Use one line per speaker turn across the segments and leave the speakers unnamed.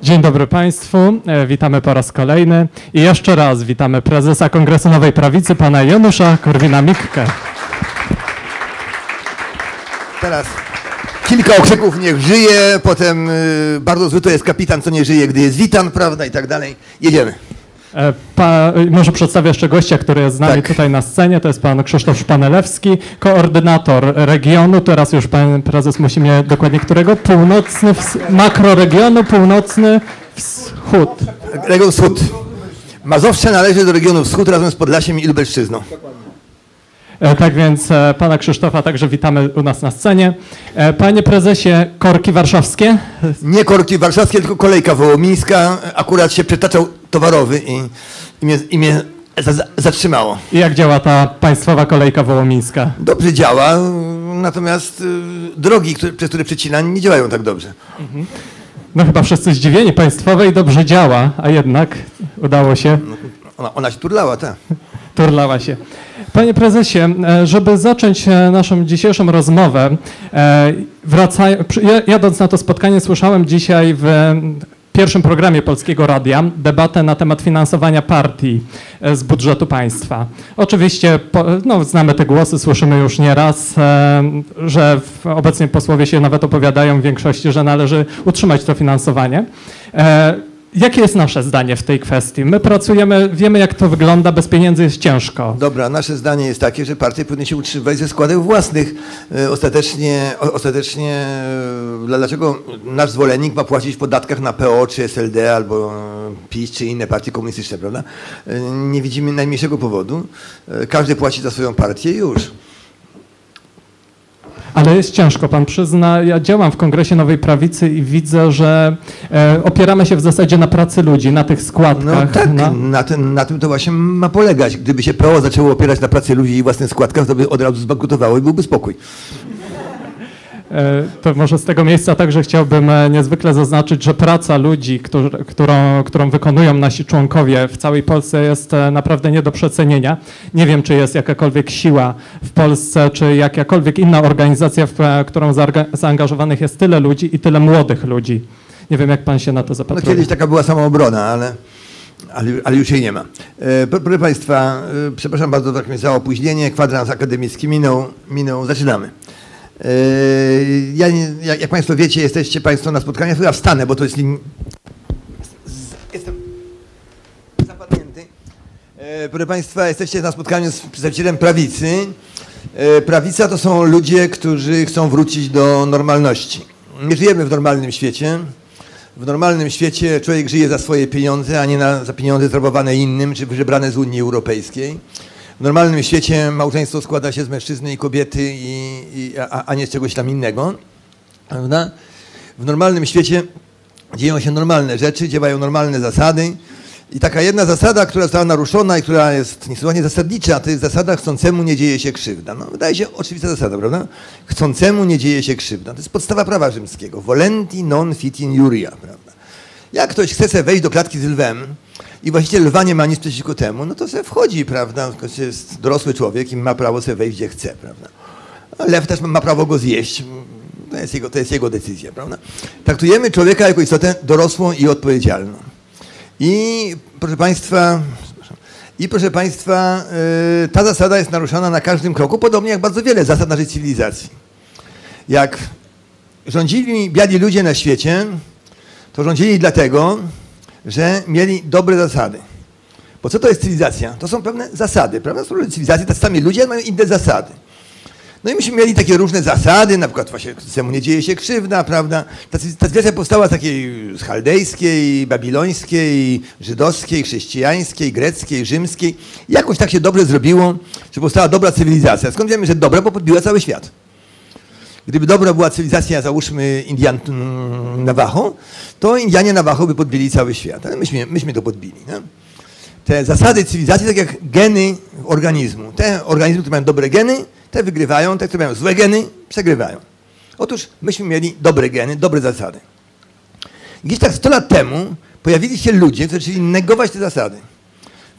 Dzień dobry Państwu, witamy po raz kolejny i jeszcze raz witamy prezesa Kongresu Nowej Prawicy, pana Janusza Korwina-Mikke.
Teraz kilka okrzyków, niech żyje, potem bardzo zły to jest kapitan, co nie żyje, gdy jest witan, prawda, i tak dalej. Jedziemy.
Może przedstawię jeszcze gościa, który jest z nami tutaj na scenie. To jest pan Krzysztof Szpanelewski, koordynator regionu. Teraz już pan prezes musi mnie dokładnie którego? Północny, makroregionu, północny wschód.
Region wschód. Mazowsze należy do regionu wschód razem z Podlasiem i Lubelszczyzną.
Tak więc pana Krzysztofa także witamy u nas na scenie. Panie prezesie, korki warszawskie?
Nie korki warszawskie, tylko kolejka wołomińska. Akurat się przetaczał towarowy i mnie zatrzymało.
I jak działa ta państwowa kolejka wołomińska?
Dobrze działa, natomiast drogi, przez które przecina, nie działają tak dobrze.
No chyba wszyscy zdziwieni, państwowej dobrze działa, a jednak udało się.
Ona się turlała, tak.
Turlała się. Panie prezesie, żeby zacząć naszą dzisiejszą rozmowę, jadąc na to spotkanie, słyszałem dzisiaj w pierwszym programie Polskiego Radia debatę na temat finansowania partii z budżetu państwa. Oczywiście znamy te głosy, słyszymy już nieraz, że obecnie posłowie się nawet opowiadają w większości, że należy utrzymać to finansowanie. Jakie jest nasze zdanie w tej kwestii? My pracujemy, wiemy jak to wygląda, bez pieniędzy jest ciężko.
Dobra, nasze zdanie jest takie, że partie powinny się utrzymywać ze składek własnych. Ostatecznie dlaczego nasz zwolennik ma płacić w podatkach na PO, czy SLD, albo PiS, czy inne partie komunistyczne, prawda? Nie widzimy najmniejszego powodu. Każdy płaci za swoją partię i już.
Ale jest ciężko, pan przyzna. Ja działam w Kongresie Nowej Prawicy i widzę, że opieramy się w zasadzie na pracy ludzi, na tych składkach.
No tak, na tym to właśnie ma polegać. Gdyby się PO zaczęło opierać na pracy ludzi i własnych składkach, to by od razu zbankrutowało i byłby spokój.
To może z tego miejsca także chciałbym niezwykle zaznaczyć, że praca ludzi, którą wykonują nasi członkowie w całej Polsce jest naprawdę nie do przecenienia. Nie wiem, czy jest jakakolwiek siła w Polsce, czy jakakolwiek inna organizacja, w którą zaangażowawanych jest tyle ludzi i tyle młodych ludzi. Nie wiem, jak pan się na to zapatruje.
No kiedyś taka była samoobrona, ale już jej nie ma. Proszę państwa, przepraszam bardzo za opóźnienie, kwadrans akademicki minął, zaczynamy. Jak państwo wiecie, jesteście państwo na spotkaniach, ja wstanę, bo to jest... Jestem zapadnięty. Proszę państwa, jesteście na spotkaniu z przedstawicielem prawicy. Prawica to są ludzie, którzy chcą wrócić do normalności. Nie żyjemy w normalnym świecie. W normalnym świecie człowiek żyje za swoje pieniądze, a nie za pieniądze zrabowane innym, czy wybrane z Unii Europejskiej. W normalnym świecie małżeństwo składa się z mężczyzny i kobiety, a nie z czegoś tam innego. Prawda? W normalnym świecie dzieją się normalne rzeczy, działają normalne zasady. I taka jedna zasada, która została naruszona i która jest niesłychanie zasadnicza, to jest zasada chcącemu nie dzieje się krzywda. No, wydaje się oczywista zasada, prawda? Chcącemu nie dzieje się krzywda. To jest podstawa prawa rzymskiego. Volenti non fit injuria, prawda? Jak ktoś chce sobie wejść do klatki z lwem i właściciel lwa nie ma nic przeciwko temu, no to sobie wchodzi, prawda? To jest dorosły człowiek i ma prawo sobie wejść gdzie chce, prawda? A lew też ma prawo go zjeść. To jest jego decyzja, prawda? Traktujemy człowieka jako istotę dorosłą i odpowiedzialną. I proszę państwa, ta zasada jest naruszana na każdym kroku, podobnie jak bardzo wiele zasad naszej cywilizacji. Jak rządzili biali ludzie na świecie, to rządzili dlatego, że mieli dobre zasady. Bo co to jest cywilizacja? To są pewne zasady, prawda? Są cywilizacje, tacy sami ludzie mają inne zasady. No i myśmy mieli takie różne zasady, na przykład właśnie chcącemu nie dzieje się krzywda, prawda? Ta cywilizacja powstała z takiej z chaldejskiej, babilońskiej, żydowskiej, chrześcijańskiej, greckiej, rzymskiej. I jakoś tak się dobrze zrobiło, że powstała dobra cywilizacja. Skąd wiemy, że dobra? Bo podbiła cały świat. Gdyby dobra była cywilizacja, załóżmy Indian Navajo, to Indianie Navajo by podbili cały świat. Ale myśmy to podbili. Nie? Te zasady cywilizacji, tak jak geny organizmu. Te organizmy, które mają dobre geny, te wygrywają, te, które mają złe geny, przegrywają. Otóż myśmy mieli dobre geny, dobre zasady. Gdzieś tak 100 lat temu pojawili się ludzie, którzy zaczęli negować te zasady.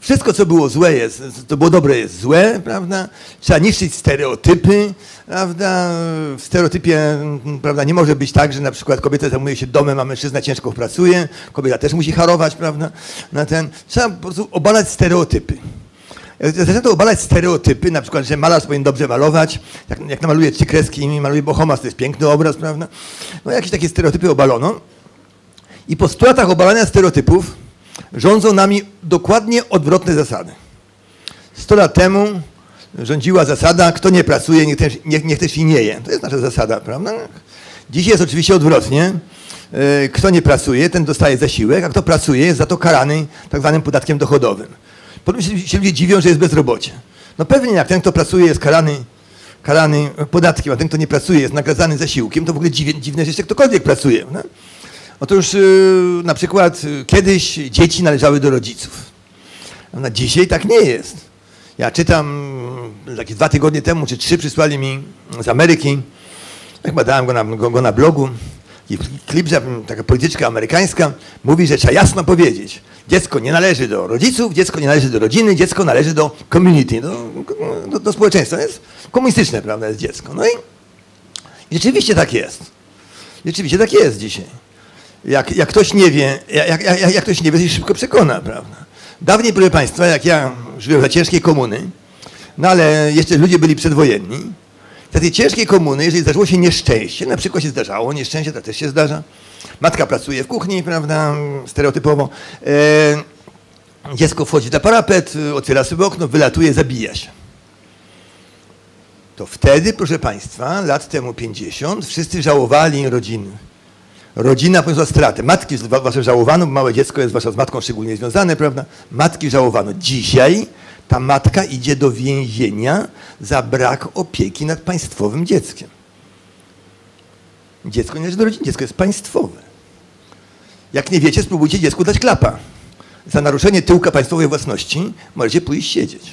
Wszystko, co było złe co było dobre jest złe, prawda? Trzeba niszczyć stereotypy, prawda? W stereotypie, prawda, nie może być tak, że na przykład kobieta zajmuje się domem, a mężczyzna ciężko pracuje, kobieta też musi harować, prawda? Trzeba po prostu obalać stereotypy. Zaczęto obalać stereotypy, na przykład, że malarz powinien dobrze malować, jak namaluje 3 kreski i maluje Bohomas, to jest piękny obraz, prawda? No jakieś takie stereotypy obalono i po 100 latach obalania stereotypów rządzą nami dokładnie odwrotne zasady. 100 lat temu rządziła zasada, kto nie pracuje, niech też i nie je. To jest nasza zasada, prawda? Dzisiaj jest oczywiście odwrotnie. Kto nie pracuje, ten dostaje zasiłek, a kto pracuje, jest za to karany tak zwanym podatkiem dochodowym. Potem się ludzie dziwią, że jest bezrobocie. No pewnie jak ten, kto pracuje, jest karany podatkiem, a ten, kto nie pracuje, jest nagradzany zasiłkiem, to w ogóle dziwne, że jeszcze ktokolwiek pracuje. No? Otóż na przykład kiedyś dzieci należały do rodziców. No, dzisiaj tak nie jest. Ja czytam, jakieś 2 tygodnie temu, czy 3 przysłali mi z Ameryki, chyba dałem go na blogu, klip, że taka polityczka amerykańska mówi, że trzeba jasno powiedzieć, dziecko nie należy do rodziców, dziecko nie należy do rodziny, dziecko należy do community, do społeczeństwa. Jest komunistyczne, prawda, jest dziecko. No i rzeczywiście tak jest. Rzeczywiście tak jest dzisiaj. Jak ktoś nie wie, jak ktoś nie wie, to się szybko przekona, prawda. Dawniej, proszę Państwa, jak ja żyłem za ciężkiej komuny, no ale jeszcze ludzie byli przedwojenni, za tej ciężkiej komuny, jeżeli zdarzyło się nieszczęście, na przykład się zdarzało, nieszczęście to też się zdarza, matka pracuje w kuchni, prawda, stereotypowo, dziecko wchodzi na parapet, otwiera sobie okno, wylatuje, zabija się. To wtedy, proszę Państwa, lat temu 50, wszyscy żałowali rodziny. Rodzina poniosła stratę. Matki wasze żałowano, bo małe dziecko jest wasza z matką szczególnie związane, prawda? Matki żałowano. Dzisiaj ta matka idzie do więzienia za brak opieki nad państwowym dzieckiem. Dziecko nie należy do rodziny, dziecko jest państwowe. Jak nie wiecie, spróbujcie dziecku dać klapa. Za naruszenie tyłka państwowej własności możecie pójść siedzieć.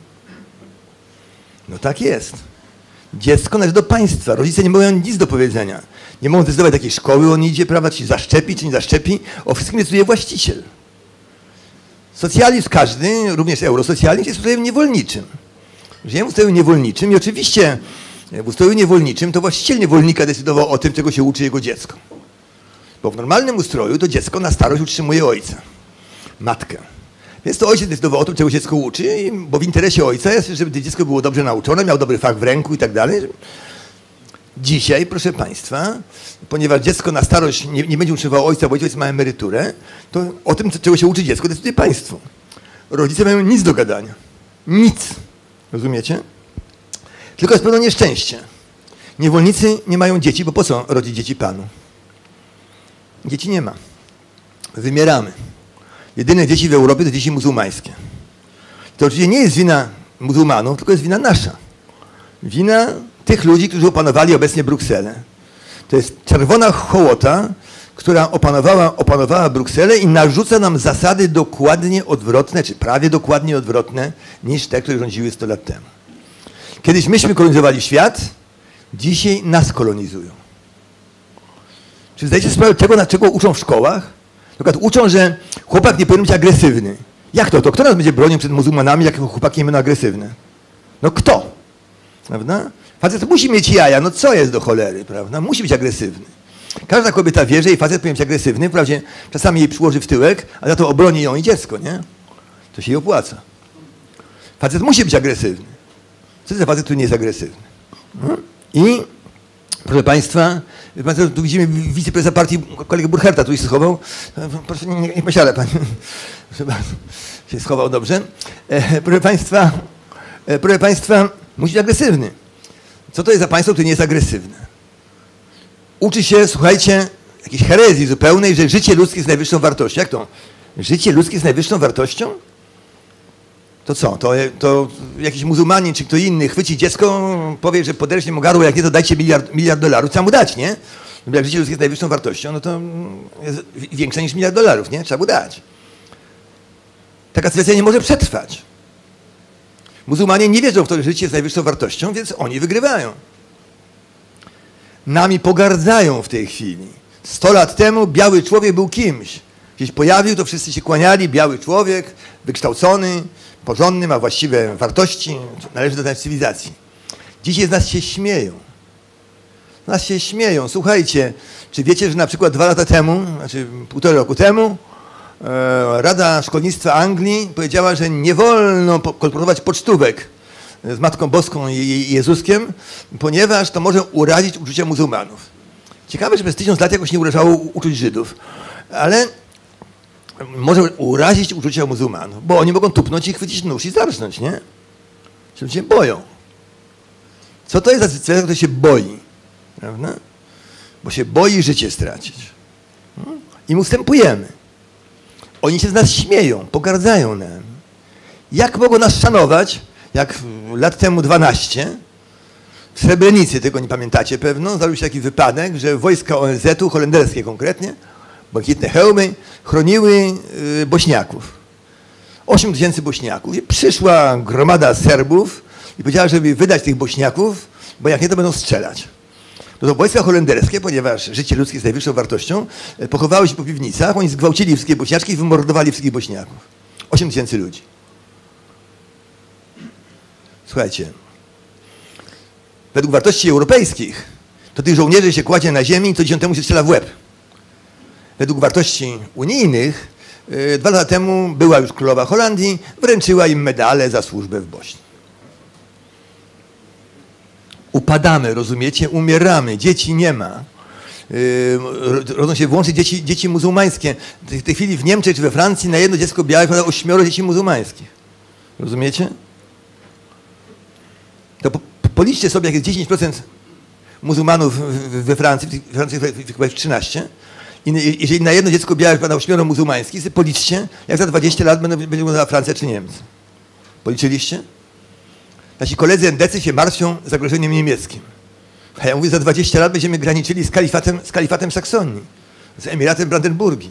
No tak jest. Dziecko należy do państwa. Rodzice nie mają nic do powiedzenia. Nie mogą zdecydować, do jakiej szkoły on idzie, prawda, czy zaszczepi, czy nie zaszczepi. O wszystkim decyduje właściciel. Socjalizm każdy, również eurosocjalizm, jest ustrojem niewolniczym. Żyjemy w ustroju niewolniczym i oczywiście w ustroju niewolniczym to właściciel niewolnika decydował o tym, czego się uczy jego dziecko. Bo w normalnym ustroju to dziecko na starość utrzymuje ojca, matkę. Więc to ojciec decydował o tym, czego dziecko uczy, bo w interesie ojca jest, żeby dziecko było dobrze nauczone, miał dobry fach w ręku i tak dalej. Dzisiaj, proszę Państwa, ponieważ dziecko na starość nie będzie utrzymywało ojca, bo ojciec ma emeryturę, to o tym, czego się uczy dziecko, decyduje państwo. Rodzice mają nic do gadania. Nic. Rozumiecie? Tylko jest pewne nieszczęście. Niewolnicy nie mają dzieci, bo po co rodzić dzieci Panu? Dzieci nie ma. Wymieramy. Jedyne dzieci w Europie to dzieci muzułmańskie. To oczywiście nie jest wina muzułmanów, tylko jest wina nasza. Wina tych ludzi, którzy opanowali obecnie Brukselę. To jest czerwona hołota, która opanowała Brukselę i narzuca nam zasady dokładnie odwrotne, czy prawie dokładnie odwrotne, niż te, które rządziły 100 lat temu. Kiedyś myśmy kolonizowali świat, dzisiaj nas kolonizują. Czy zdajecie sobie sprawę, czego uczą w szkołach? Na przykład uczą, że chłopak nie powinien być agresywny. Jak to? To kto nas będzie bronił przed muzułmanami, jak chłopaki nie będą agresywne? No kto? Prawda? Facet musi mieć jaja, no co jest do cholery, prawda? Musi być agresywny. Każda kobieta wie, że jej facet powinien być agresywny, wprawdzie czasami jej przyłoży w tyłek, a za to obroni ją i dziecko, nie? To się jej opłaca. Facet musi być agresywny. Co to za facet, który nie jest agresywny? I proszę Państwa, tu widzimy wiceprezesa partii, kolegę Burcherta, tu się schował. Proszę, nie posiada Pan. Proszę bardzo, się schował dobrze. Proszę Państwa, musi być agresywny. Co to jest za państwo, które nie jest agresywne? Uczy się, słuchajcie, jakiejś herezji zupełnej, że życie ludzkie jest najwyższą wartością. Jak to? Życie ludzkie jest najwyższą wartością? To co? To jakiś muzułmanin czy kto inny chwyci dziecko, powie, że poderśnie mu gardło, jak nie, to dajcie miliard dolarów, trzeba mu dać, nie? No, jak życie ludzkie jest najwyższą wartością, no to jest większe niż $1 miliard, nie? Trzeba mu dać. Taka sytuacja nie może przetrwać. Muzułmanie nie wierzą w to, że życie jest najwyższą wartością, więc oni wygrywają. Nami pogardzają w tej chwili. 100 lat temu biały człowiek był kimś. Kiedyś pojawił, to wszyscy się kłaniali, biały człowiek, wykształcony, porządny, ma właściwe wartości, należy do tej cywilizacji. Dzisiaj z nas się śmieją. Z nas się śmieją. Słuchajcie, czy wiecie, że na przykład 2 lata temu, znaczy 1,5 roku temu, Rada Szkolnictwa Anglii powiedziała, że nie wolno kolportować pocztówek z Matką Boską i Jezuskiem, ponieważ to może urazić uczucia muzułmanów. Ciekawe, że przez 1000 lat jakoś nie urażało uczuć Żydów, ale może urazić uczucia muzułmanów, bo oni mogą tupnąć i chwycić nóż i zarżnąć, nie? Się boją. Co to jest za cywilizacja, która się boi? Prawda? Bo się boi życie stracić. I ustępujemy. Oni się z nas śmieją, pogardzają nam. Jak mogą nas szanować, jak lat temu 12, w Srebrenicy, tego nie pamiętacie pewno, zdarzył się taki wypadek, że wojska ONZ-u, holenderskie konkretnie, błękitne hełmy, chroniły Bośniaków. 8 000 Bośniaków. I przyszła gromada Serbów i powiedziała, żeby wydać tych Bośniaków, bo jak nie, to będą strzelać. To wojska holenderskie, ponieważ życie ludzkie jest najwyższą wartością, pochowały się po piwnicach, oni zgwałcili wszystkie Bośniaczki i wymordowali wszystkich Bośniaków. 8 000 ludzi. Słuchajcie, według wartości europejskich, to tych żołnierzy się kładzie na ziemi i co 10 się strzela w łeb. Według wartości unijnych, 2 lata temu była już królowa Holandii, wręczyła im medale za służbę w Bośni. Upadamy, rozumiecie? Umieramy, dzieci nie ma. Rodzą się wyłącznie dzieci muzułmańskie. W tej chwili w Niemczech czy we Francji na jedno dziecko białe pada 8 dzieci muzułmańskich. Rozumiecie? To policzcie sobie, jak jest 10% muzułmanów we Francji, w Francji chyba jest 13%. I jeżeli na jedno dziecko białe pada 8 muzułmańskich, policzcie, jak za 20 lat będzie wyglądała Francja czy Niemcy. Policzyliście? Nasi koledzy endecy się martwią zagrożeniem niemieckim. A ja mówię, za 20 lat będziemy graniczyli z kalifatem Saksonii, z Emiratem Brandenburgii.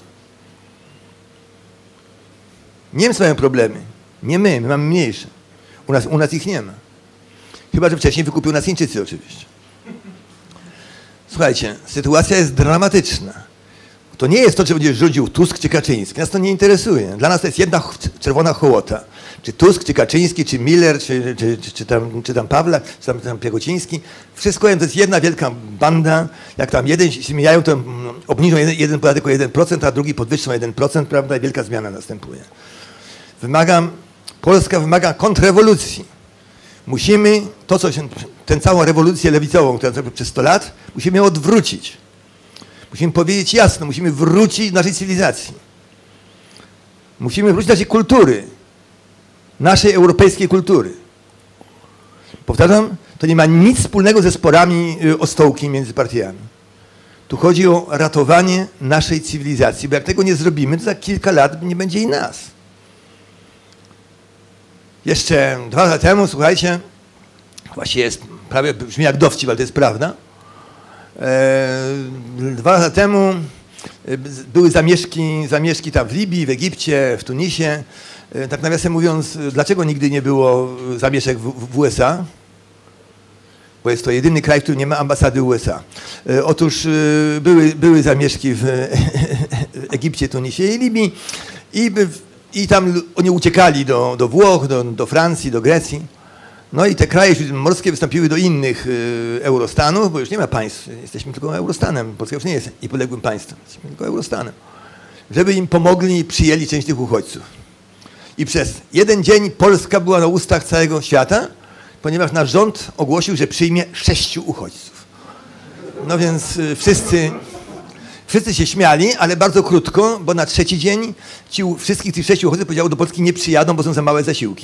Niemcy mają problemy. Nie my mamy mniejsze. U nas ich nie ma. Chyba że wcześniej wykupił nas Chińczycy oczywiście. Słuchajcie, sytuacja jest dramatyczna. To nie jest to, czy będzie rządził Tusk czy Kaczyński. Nas to nie interesuje. Dla nas to jest jedna czerwona hołota. Czy Tusk, czy Kaczyński, czy Miller, czy tam Pawlak, czy tam Piechociński. Wszystko to jest jedna wielka banda. Jak tam jeden się mijają, to obniżą jeden podatek o 1%, a drugi podwyższą o 1%, prawda? I wielka zmiana następuje. Polska wymaga kontrrewolucji. Musimy tę całą rewolucję lewicową, która trwa przez 100 lat, musimy ją odwrócić. Musimy powiedzieć jasno, musimy wrócić do naszej cywilizacji. Musimy wrócić do naszej kultury. Naszej europejskiej kultury. Powtarzam, to nie ma nic wspólnego ze sporami o stołki między partiami. Tu chodzi o ratowanie naszej cywilizacji, bo jak tego nie zrobimy, to za kilka lat nie będzie i nas. Jeszcze 2 lata temu, słuchajcie, właściwie jest prawie brzmi jak dowcip, ale to jest prawda. 2 lata temu były zamieszki tam w Libii, w Egipcie, w Tunisie. Tak nawiasem mówiąc, dlaczego nigdy nie było zamieszek w USA? Bo jest to jedyny kraj, który nie ma ambasady USA. Otóż były zamieszki w Egipcie, Tunisie i Libii i tam oni uciekali do Włoch, do Francji, do Grecji. No i te kraje śródziemnomorskie wystąpiły do innych eurostanów, bo już nie ma państw, jesteśmy tylko eurostanem, Polska już nie jest niepodległym państwem, jesteśmy tylko eurostanem, żeby im pomogli i przyjęli część tych uchodźców. I przez 1 dzień Polska była na ustach całego świata, ponieważ nasz rząd ogłosił, że przyjmie 6 uchodźców. No więc wszyscy się śmiali, ale bardzo krótko, bo na 3. dzień wszystkich tych 6 uchodźców powiedziało, do Polski nie przyjadą, bo są za małe zasiłki.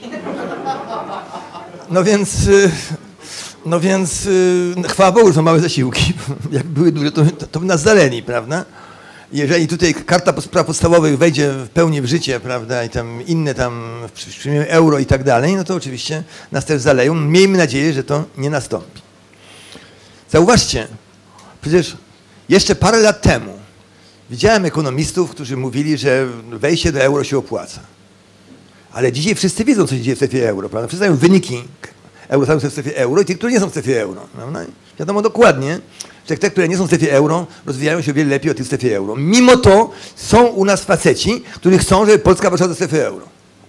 No więc chwała Bogu, że są małe zasiłki. Jak były duże, to by nas zaleli, prawda? Jeżeli tutaj karta praw podstawowych wejdzie w pełni w życie, prawda, i tam inne przyjmiemy euro i tak dalej, no to oczywiście nas też zaleją. Miejmy nadzieję, że to nie nastąpi. Zauważcie, przecież jeszcze parę lat temu widziałem ekonomistów, którzy mówili, że wejście do euro się opłaca. Ale dzisiaj wszyscy wiedzą, co się dzieje w strefie euro, prawda? Wszyscy znają wyniki Eurostatów są w strefie euro i tych, które nie są w strefie euro. Prawda? Wiadomo dokładnie, że te, które nie są w strefie euro, rozwijają się o wiele lepiej od tych w strefie euro. Mimo to są u nas faceci, którzy chcą, żeby Polska weszła do strefy euro.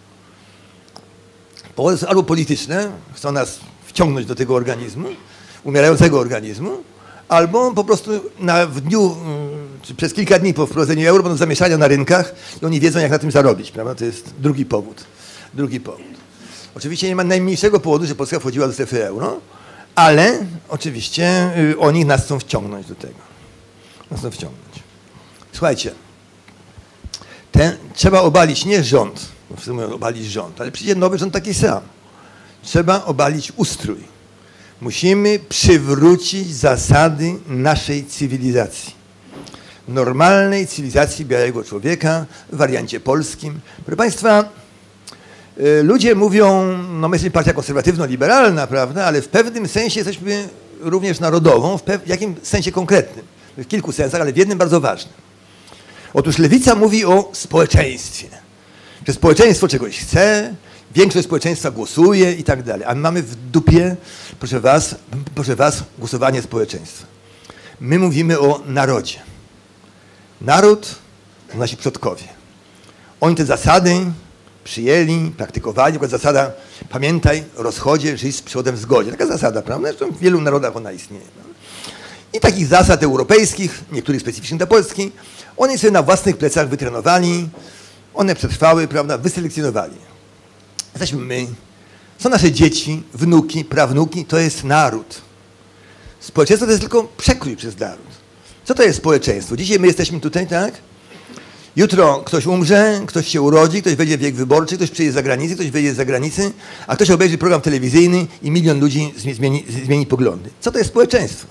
Powody są albo polityczne, chcą nas wciągnąć do tego organizmu, umierającego organizmu, albo po prostu w dniu, czy przez kilka dni po wprowadzeniu euro będą zamieszania na rynkach i oni wiedzą, jak na tym zarobić, prawda? To jest drugi powód. Oczywiście nie ma najmniejszego powodu, że Polska wchodziła do strefy euro, ale oczywiście oni nas chcą wciągnąć do tego. Słuchajcie, trzeba obalić nie rząd, bo wszyscy mówią obalić rząd, ale przyjdzie nowy rząd taki sam. Trzeba obalić ustrój. Musimy przywrócić zasady naszej cywilizacji. Normalnej cywilizacji białego człowieka w wariancie polskim. Proszę Państwa, ludzie mówią, no my jesteśmy partia konserwatywno-liberalna, prawda, ale w pewnym sensie jesteśmy również narodową, w jakim sensie konkretnym? W kilku sensach, ale w jednym bardzo ważnym. Otóż lewica mówi o społeczeństwie. Że społeczeństwo czegoś chce, większość społeczeństwa głosuje i tak dalej. A my mamy w dupie, proszę was, głosowanie społeczeństwa. My mówimy o narodzie. Naród to nasi przodkowie. Oni te zasady przyjęli, praktykowali. Na przykład zasada pamiętaj, rozchodzie, żyj z przodem w zgodzie. Taka zasada, prawda? Zresztą w wielu narodach ona istnieje. I takich zasad europejskich, niektórych specyficznych dla Polski, oni sobie na własnych plecach wytrenowali, one przetrwały, prawda, wyselekcjonowali. Jesteśmy my, są nasze dzieci, wnuki, prawnuki, to jest naród. Społeczeństwo to jest tylko przekrój przez naród. Co to jest społeczeństwo? Dzisiaj my jesteśmy tutaj, tak? Jutro ktoś umrze, ktoś się urodzi, ktoś wejdzie w wiek wyborczy, ktoś przyjedzie z zagranicy, ktoś wyjedzie z zagranicy, a ktoś obejrzy program telewizyjny i milion ludzi zmieni poglądy. Co to jest społeczeństwo?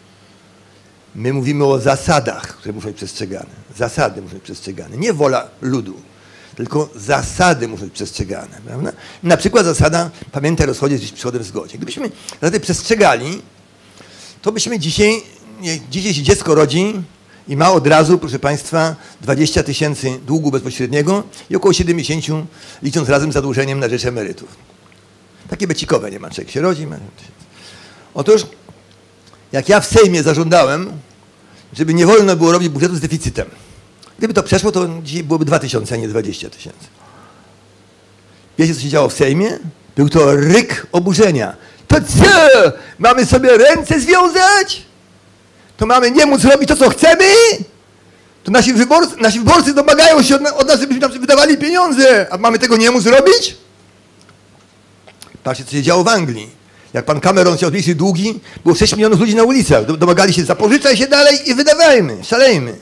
My mówimy o zasadach, które muszą być przestrzegane. Zasady muszą być przestrzegane. Nie wola ludu, tylko zasady muszą być przestrzegane. Prawda? Na przykład zasada pamiętaj, rozchodzić z przychodem w zgodzie. Gdybyśmy zasady przestrzegali, to byśmy dzisiaj się dziecko rodzi i ma od razu, proszę Państwa, 20 000 długu bezpośredniego i około 70, licząc razem z zadłużeniem na rzecz emerytów. Takie becikowe nie ma. Człowiek się rodzi. Otóż, jak ja w Sejmie zażądałem, żeby nie wolno było robić budżetu z deficytem. Gdyby to przeszło, to dzisiaj byłoby 2000, a nie 20 000. Wiecie, co się działo w Sejmie? Był to ryk oburzenia. To co? Mamy sobie ręce związać? To mamy nie móc robić to, co chcemy? To nasi wyborcy domagają się od nas, żebyśmy nam wydawali pieniądze, a mamy tego nie móc robić? Patrzcie, co się działo w Anglii. Jak pan Cameron chciał zmniejszyć długi, było 6 milionów ludzi na ulicach. Domagali się, zapożyczaj się dalej i wydawajmy, szalejmy.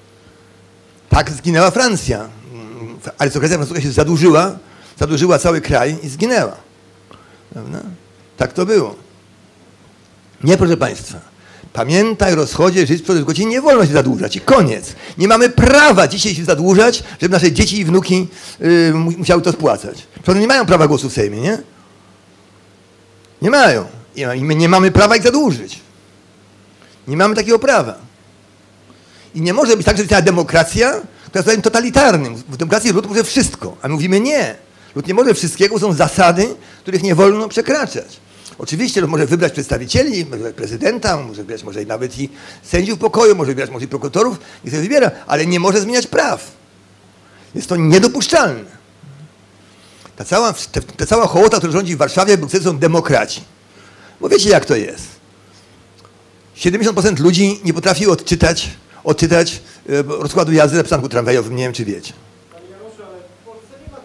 Tak zginęła Francja. Arystokracja francuska się zadłużyła cały kraj i zginęła. Prawda? Tak to było. Nie, proszę Państwa. Pamiętaj, rozchodzie, żyć przed godzinie, nie wolno się zadłużać i koniec. Nie mamy prawa dzisiaj się zadłużać, żeby nasze dzieci i wnuki musiały to spłacać. Przecież nie mają prawa głosu w Sejmie, nie? Nie mają. I my nie mamy prawa ich zadłużyć. Nie mamy takiego prawa. I nie może być tak, że jest ta demokracja, która jest totalitarnym. W demokracji lud może wszystko, a my mówimy nie. Lud nie może wszystkiego, są zasady, których nie wolno przekraczać. Oczywiście lud może wybrać przedstawicieli, może wybrać prezydenta, może wybrać może nawet i sędziów pokoju, może wybrać może i prokuratorów, i sobie wybiera, ale nie może zmieniać praw. Jest to niedopuszczalne. Ta cała hołota, która rządzi w Warszawie, Brukseli, są demokraci. Bo wiecie, jak to jest. 70% ludzi nie potrafi odczytać rozkładu jazdy na przystanku tramwajowym. Nie wiem, czy wiecie.
Panie Januszu, ale w Polsce nie ma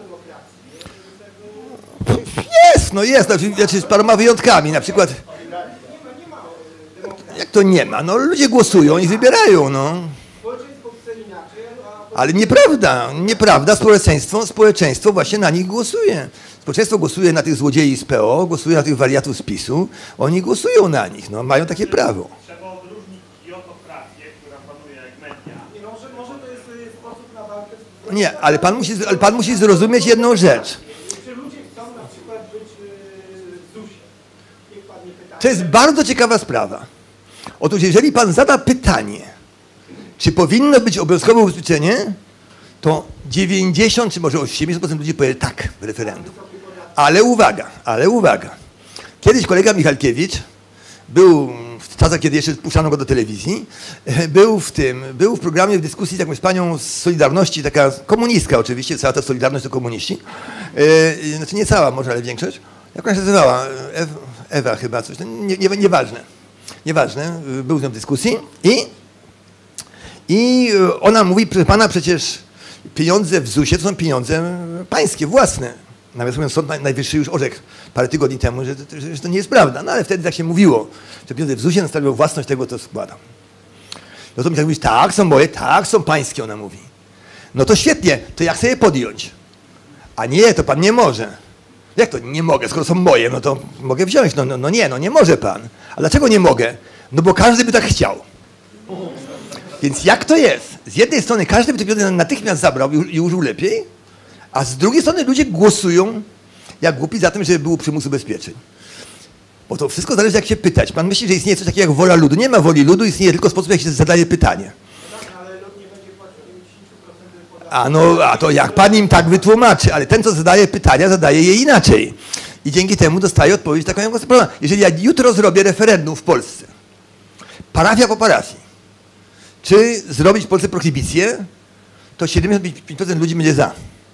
demokracji.
Jest. Znaczy z paroma wyjątkami. Na przykład...
Nie ma demokracji.
Jak to nie ma? No ludzie głosują i wybierają, no.
Społeczeństwo chce inaczej,
Ale nieprawda. Społeczeństwo właśnie na nich głosuje. Społeczeństwo głosuje na tych złodziei z PO, głosuje na tych wariatów z PiS-u. Oni głosują na nich, no, mają takie prawo.
Trzeba odróżnić idiotokrację, która panuje jak media.
Nie, może to jest sposób na walkę z...
Nie, ale pan musi zrozumieć jedną rzecz.
Czy ludzie chcą na przykład być w ZUS-ie? Niech pan nie pyta.
To jest bardzo ciekawa sprawa. Otóż jeżeli pan zada pytanie, czy powinno być obowiązkowe ubezpieczenie, to 90 czy może 80% ludzi powie tak w referendum. Ale uwaga. Kiedyś kolega Michalkiewicz był w czasach, kiedy jeszcze puszczano go do telewizji, był w programie w dyskusji z jakąś panią z Solidarności, taka komunistka oczywiście, cała ta Solidarność to komuniści. Znaczy nie cała może, ale większość. Jak ona się nazywała? Ewa chyba, coś. Nieważne. Nieważne. Był z nią w dyskusji i ona mówi, proszę pana, przecież pieniądze w ZUS-ie to są pieniądze pańskie, własne. Nawet Sąd Najwyższy już orzekł parę tygodni temu, że to nie jest prawda. No ale wtedy tak się mówiło, że pieniądze w ZUS-ie stanowią własność tego, co składa. No to mi tak mówisz, tak, są moje, tak, są pańskie, ona mówi. No to świetnie, to jak sobie podjąć? A nie, to pan nie może. Jak to nie mogę, skoro są moje, no to mogę wziąć. No nie może pan. A dlaczego nie mogę? No bo każdy by tak chciał. Więc jak to jest? Z jednej strony każdy by te pieniądze natychmiast zabrał i użył lepiej, a z drugiej strony ludzie głosują jak głupi za tym, żeby był przymus ubezpieczeń. Bo to wszystko zależy, jak się pytać. Pan myśli, że istnieje coś takiego jak wola ludu. Nie ma woli ludu, istnieje tylko sposób, jak się zadaje pytanie.
Ale lud nie będzie płacił 10% podatku.
A to jak pan im tak wytłumaczy, ale ten, co zadaje pytania, zadaje je inaczej. I dzięki temu dostaje odpowiedź taką, jak proszę. Jeżeli ja jutro zrobię referendum w Polsce, parafia po parafii, czy zrobić w Polsce prohibicję, to 75% ludzi będzie za.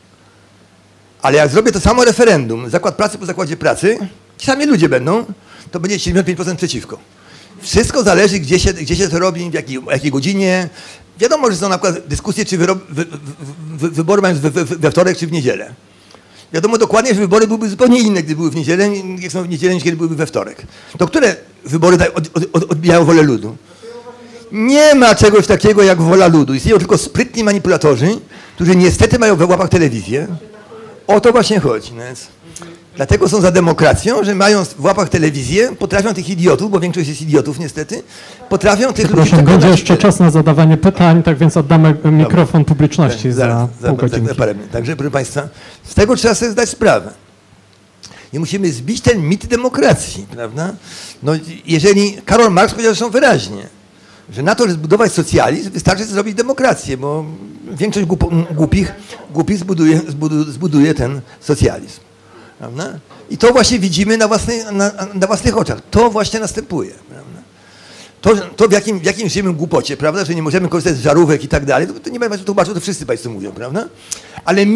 Ale jak zrobię to samo referendum, zakład pracy po zakładzie pracy, ci sami ludzie będą, to będzie 75% przeciwko. Wszystko zależy, gdzie się to robi, w jakiej godzinie. Wiadomo, że są na przykład dyskusje, czy wybory mają we wtorek, czy w niedzielę. Wiadomo dokładnie, że wybory byłyby zupełnie inne, gdyby były w niedzielę, jak są w niedzielę, niż kiedy byłyby we wtorek. To które wybory odbijają wolę ludu? Nie ma czegoś takiego jak wola ludu. Istnieją tylko sprytni manipulatorzy, którzy niestety mają we łapach telewizję. O to właśnie chodzi. Więc dlatego są za demokracją, że mając w łapach telewizję, potrafią tych idiotów, bo większość jest idiotów niestety, potrafią tych ludzi...
Proszę, będzie jeszcze czas na zadawanie pytań, tak więc oddamy mikrofon publiczności za pół godzinki.
Także, proszę Państwa, z tego trzeba sobie zdać sprawę. I musimy zbić ten mit demokracji, prawda? No, jeżeli Karol Marx powiedział zresztą wyraźnie, że na to, żeby zbudować socjalizm, wystarczy zrobić demokrację, bo większość głupich zbuduje ten socjalizm. Prawda? I to właśnie widzimy na własnych oczach. To właśnie następuje. Prawda? To w jakim żyjemy głupocie, prawda? Że nie możemy korzystać z żarówek i tak dalej, to nie będę tłumaczył, to wszyscy Państwo mówią, prawda? Ale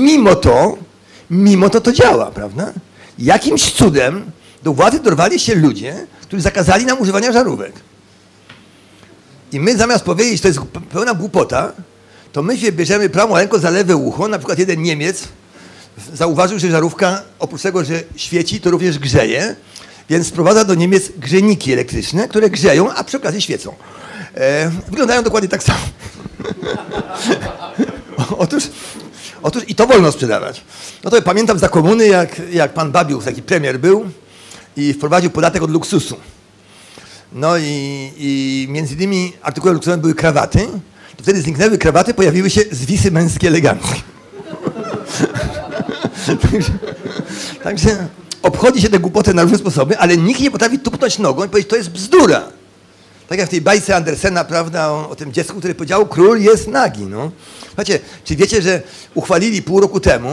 mimo to działa, prawda? Jakimś cudem do władzy dorwali się ludzie, którzy zakazali nam używania żarówek. I my zamiast powiedzieć, że to jest pełna głupota, to my się bierzemy prawą ręką za lewe ucho. Na przykład jeden Niemiec zauważył, że żarówka oprócz tego, że świeci, to również grzeje, więc wprowadza do Niemiec grzejniki elektryczne, które grzeją, a przy okazji świecą. Wyglądają dokładnie tak samo. Otóż i to wolno sprzedawać. No to pamiętam za komuny, jak pan Babiuch, taki premier był i wprowadził podatek od luksusu. No i między innymi artykułem luksusowym były krawaty. To wtedy zniknęły krawaty, pojawiły się zwisy męskie eleganckie. Także obchodzi się tę głupotę na różne sposoby, ale nikt nie potrafi tupnąć nogą i powiedzieć, to jest bzdura. Tak jak w tej bajce Andersena, prawda, o tym dziecku, które powiedział, król jest nagi. No. Słuchajcie, czy wiecie, że uchwalili pół roku temu,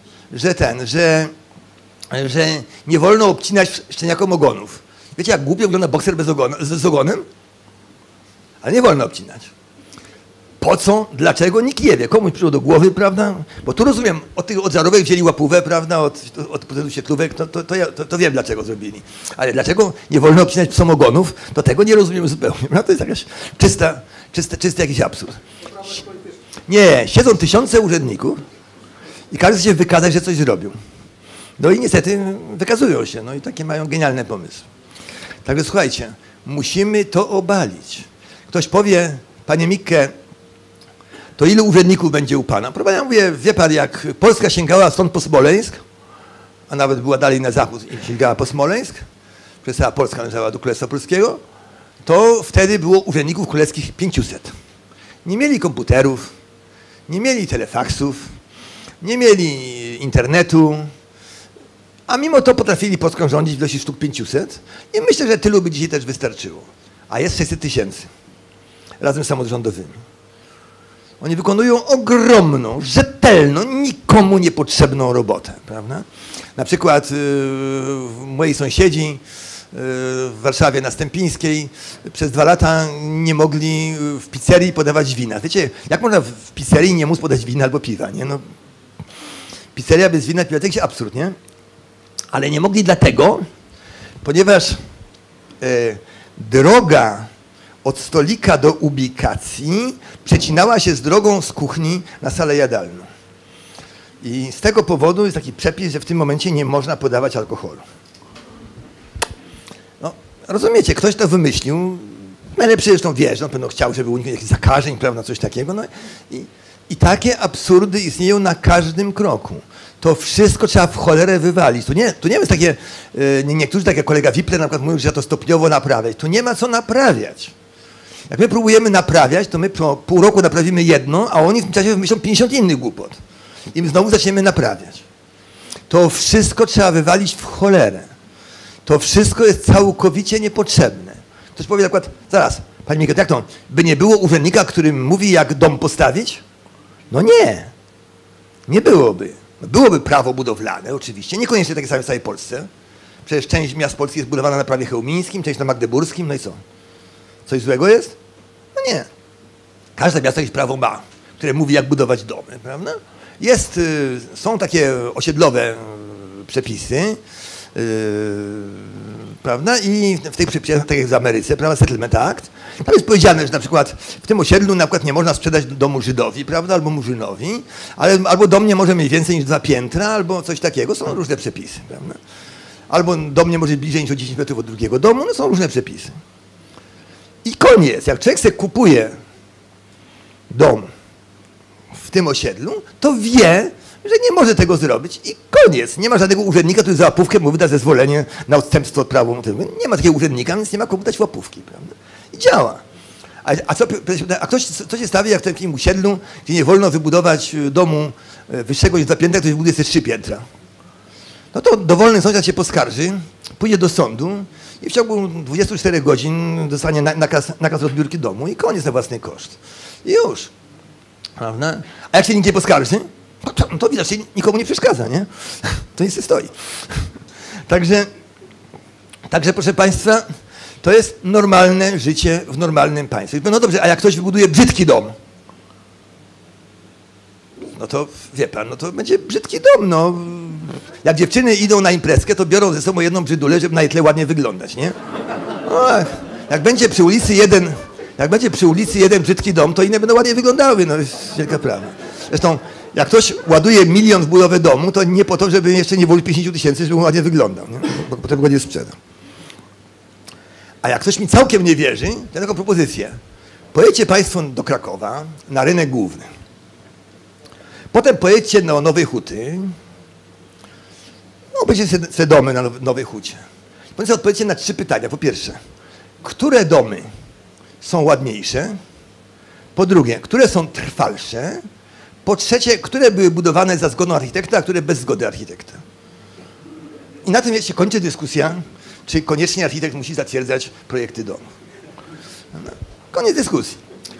że nie wolno obcinać szczeniakom ogonów. Wiecie, jak głupio wygląda bokser z ogonem? Ale nie wolno obcinać. Po co? Dlaczego? Nikt nie wie. Komuś przyszło do głowy, prawda? Bo tu rozumiem, od żarówek wzięli łapówę, prawda? Od procesu świetlówek, to wiem, dlaczego zrobili. Ale dlaczego nie wolno obcinać psom ogonów, to tego nie rozumiem zupełnie. No, to jest jakaś czysty jakiś absurd. Nie, siedzą tysiące urzędników i każdy chce się wykazać, że coś zrobił. No i niestety wykazują się. No i takie mają genialne pomysły. Także słuchajcie, musimy to obalić. Ktoś powie, panie Mikke, to ilu urzędników będzie u pana? Ja mówię, wie pan, jak Polska sięgała stąd po Smoleńsk, a nawet była dalej na zachód i sięgała po Smoleńsk, przez cała Polska należała do Królestwa Polskiego, to wtedy było urzędników królewskich 500. Nie mieli komputerów, nie mieli telefaksów, nie mieli internetu, a mimo to potrafili Polską rządzić w ilości sztuk 500 i myślę, że tylu by dzisiaj też wystarczyło. A jest 600 000 razem z samorządowymi. Oni wykonują ogromną, rzetelną, nikomu niepotrzebną robotę, prawda? Na przykład moi sąsiedzi w Warszawie na Stępińskiej przez 2 lata nie mogli w pizzerii podawać wina. Wiecie, jak można w pizzerii nie móc podać wina albo piwa, nie? No, pizzeria bez wina, piwa, to jest absurd, nie? Ale nie mogli dlatego, ponieważ droga od stolika do ubikacji przecinała się z drogą z kuchni na salę jadalną. I z tego powodu jest taki przepis, że w tym momencie nie można podawać alkoholu. No, rozumiecie, ktoś to wymyślił, najlepszy zresztą wie, że on pewno chciał, żeby uniknąć jakichś zakażeń, prawda, coś takiego. No, i takie absurdy istnieją na każdym kroku. To wszystko trzeba w cholerę wywalić. Tu nie jest takie, niektórzy, tak jak kolega Wipler na przykład mówią, że trzeba to stopniowo naprawiać. Tu nie ma co naprawiać. Jak my próbujemy naprawiać, to my po pół roku naprawimy jedno, a oni w tym czasie wymyślą 50 innych głupot. I my znowu zaczniemy naprawiać. To wszystko trzeba wywalić w cholerę. To wszystko jest całkowicie niepotrzebne. Ktoś powie na przykład, zaraz, pani Miko, jak to? By nie było urzędnika, który mówi, jak dom postawić? No nie. Nie byłoby. Byłoby prawo budowlane, oczywiście, niekoniecznie takie same w całej Polsce. Przecież część miast Polski jest budowana na prawie chełmińskim, część na magdeburskim, no i co? Coś złego jest? No nie. Każde miasto jakieś prawo ma, które mówi, jak budować domy, prawda? Są takie osiedlowe przepisy, prawda? I w tych przepisach, tak jak w Ameryce, prawda, Settlement Act, tam jest powiedziane, że na przykład w tym osiedlu na przykład nie można sprzedać domu Żydowi, prawda, albo Murzynowi, albo dom nie może mieć więcej niż 2 piętra, albo coś takiego. Są różne przepisy, prawda? Albo dom nie może być bliżej niż o 10 metrów od drugiego domu, no są różne przepisy. I koniec. Jak człowiek sobie kupuje dom w tym osiedlu, to wie, że nie może tego zrobić i koniec. Nie ma żadnego urzędnika, który za łapówkę mu wyda zezwolenie na odstępstwo od prawa. Nie ma takiego urzędnika, więc nie ma komu dać łapówki, prawda? I działa. Co się stawi, jak w takim osiedlu, gdzie nie wolno wybudować domu wyższego niż 2 piętra, ktoś wybuduje sobie 3 piętra? No to dowolny sąsiad się poskarży, pójdzie do sądu i w ciągu 24 godzin dostanie nakaz odbiórki domu i koniec na własny koszt. I już. Prawda? A jak się nikt nie poskarży, to widocznie nikomu nie przeszkadza, nie? To nic nie stoi. Także, proszę Państwa, to jest normalne życie w normalnym państwie. No dobrze, a jak ktoś wybuduje brzydki dom, no to wie pan, no to będzie brzydki dom, no. Jak dziewczyny idą na imprezkę, to biorą ze sobą jedną brzydulę, żeby na tle ładnie wyglądać, nie? No, jak będzie przy ulicy jeden brzydki dom, to inne będą ładnie wyglądały, no jest wielka prawda. Zresztą, jak ktoś ładuje 1 000 000 w budowę domu, to nie po to, żeby jeszcze nie włożyć 50 000, żeby ładnie wyglądał, nie? Bo potem go nie sprzeda. A jak ktoś mi całkiem nie wierzy, to taką propozycję. Pojedźcie Państwo do Krakowa, na rynek główny. Potem pojedźcie do Nowej Huty. No, będziecie sobie domy na Nowej Hucie. Potem sobie odpowiedzcie na 3 pytania. Po pierwsze, które domy są ładniejsze? Po drugie, które są trwalsze? Po trzecie, które były budowane za zgodą architekta, a które bez zgody architekta? I na tym się kończy dyskusja, czy koniecznie architekt musi zatwierdzać projekty domów. Koniec dyskusji.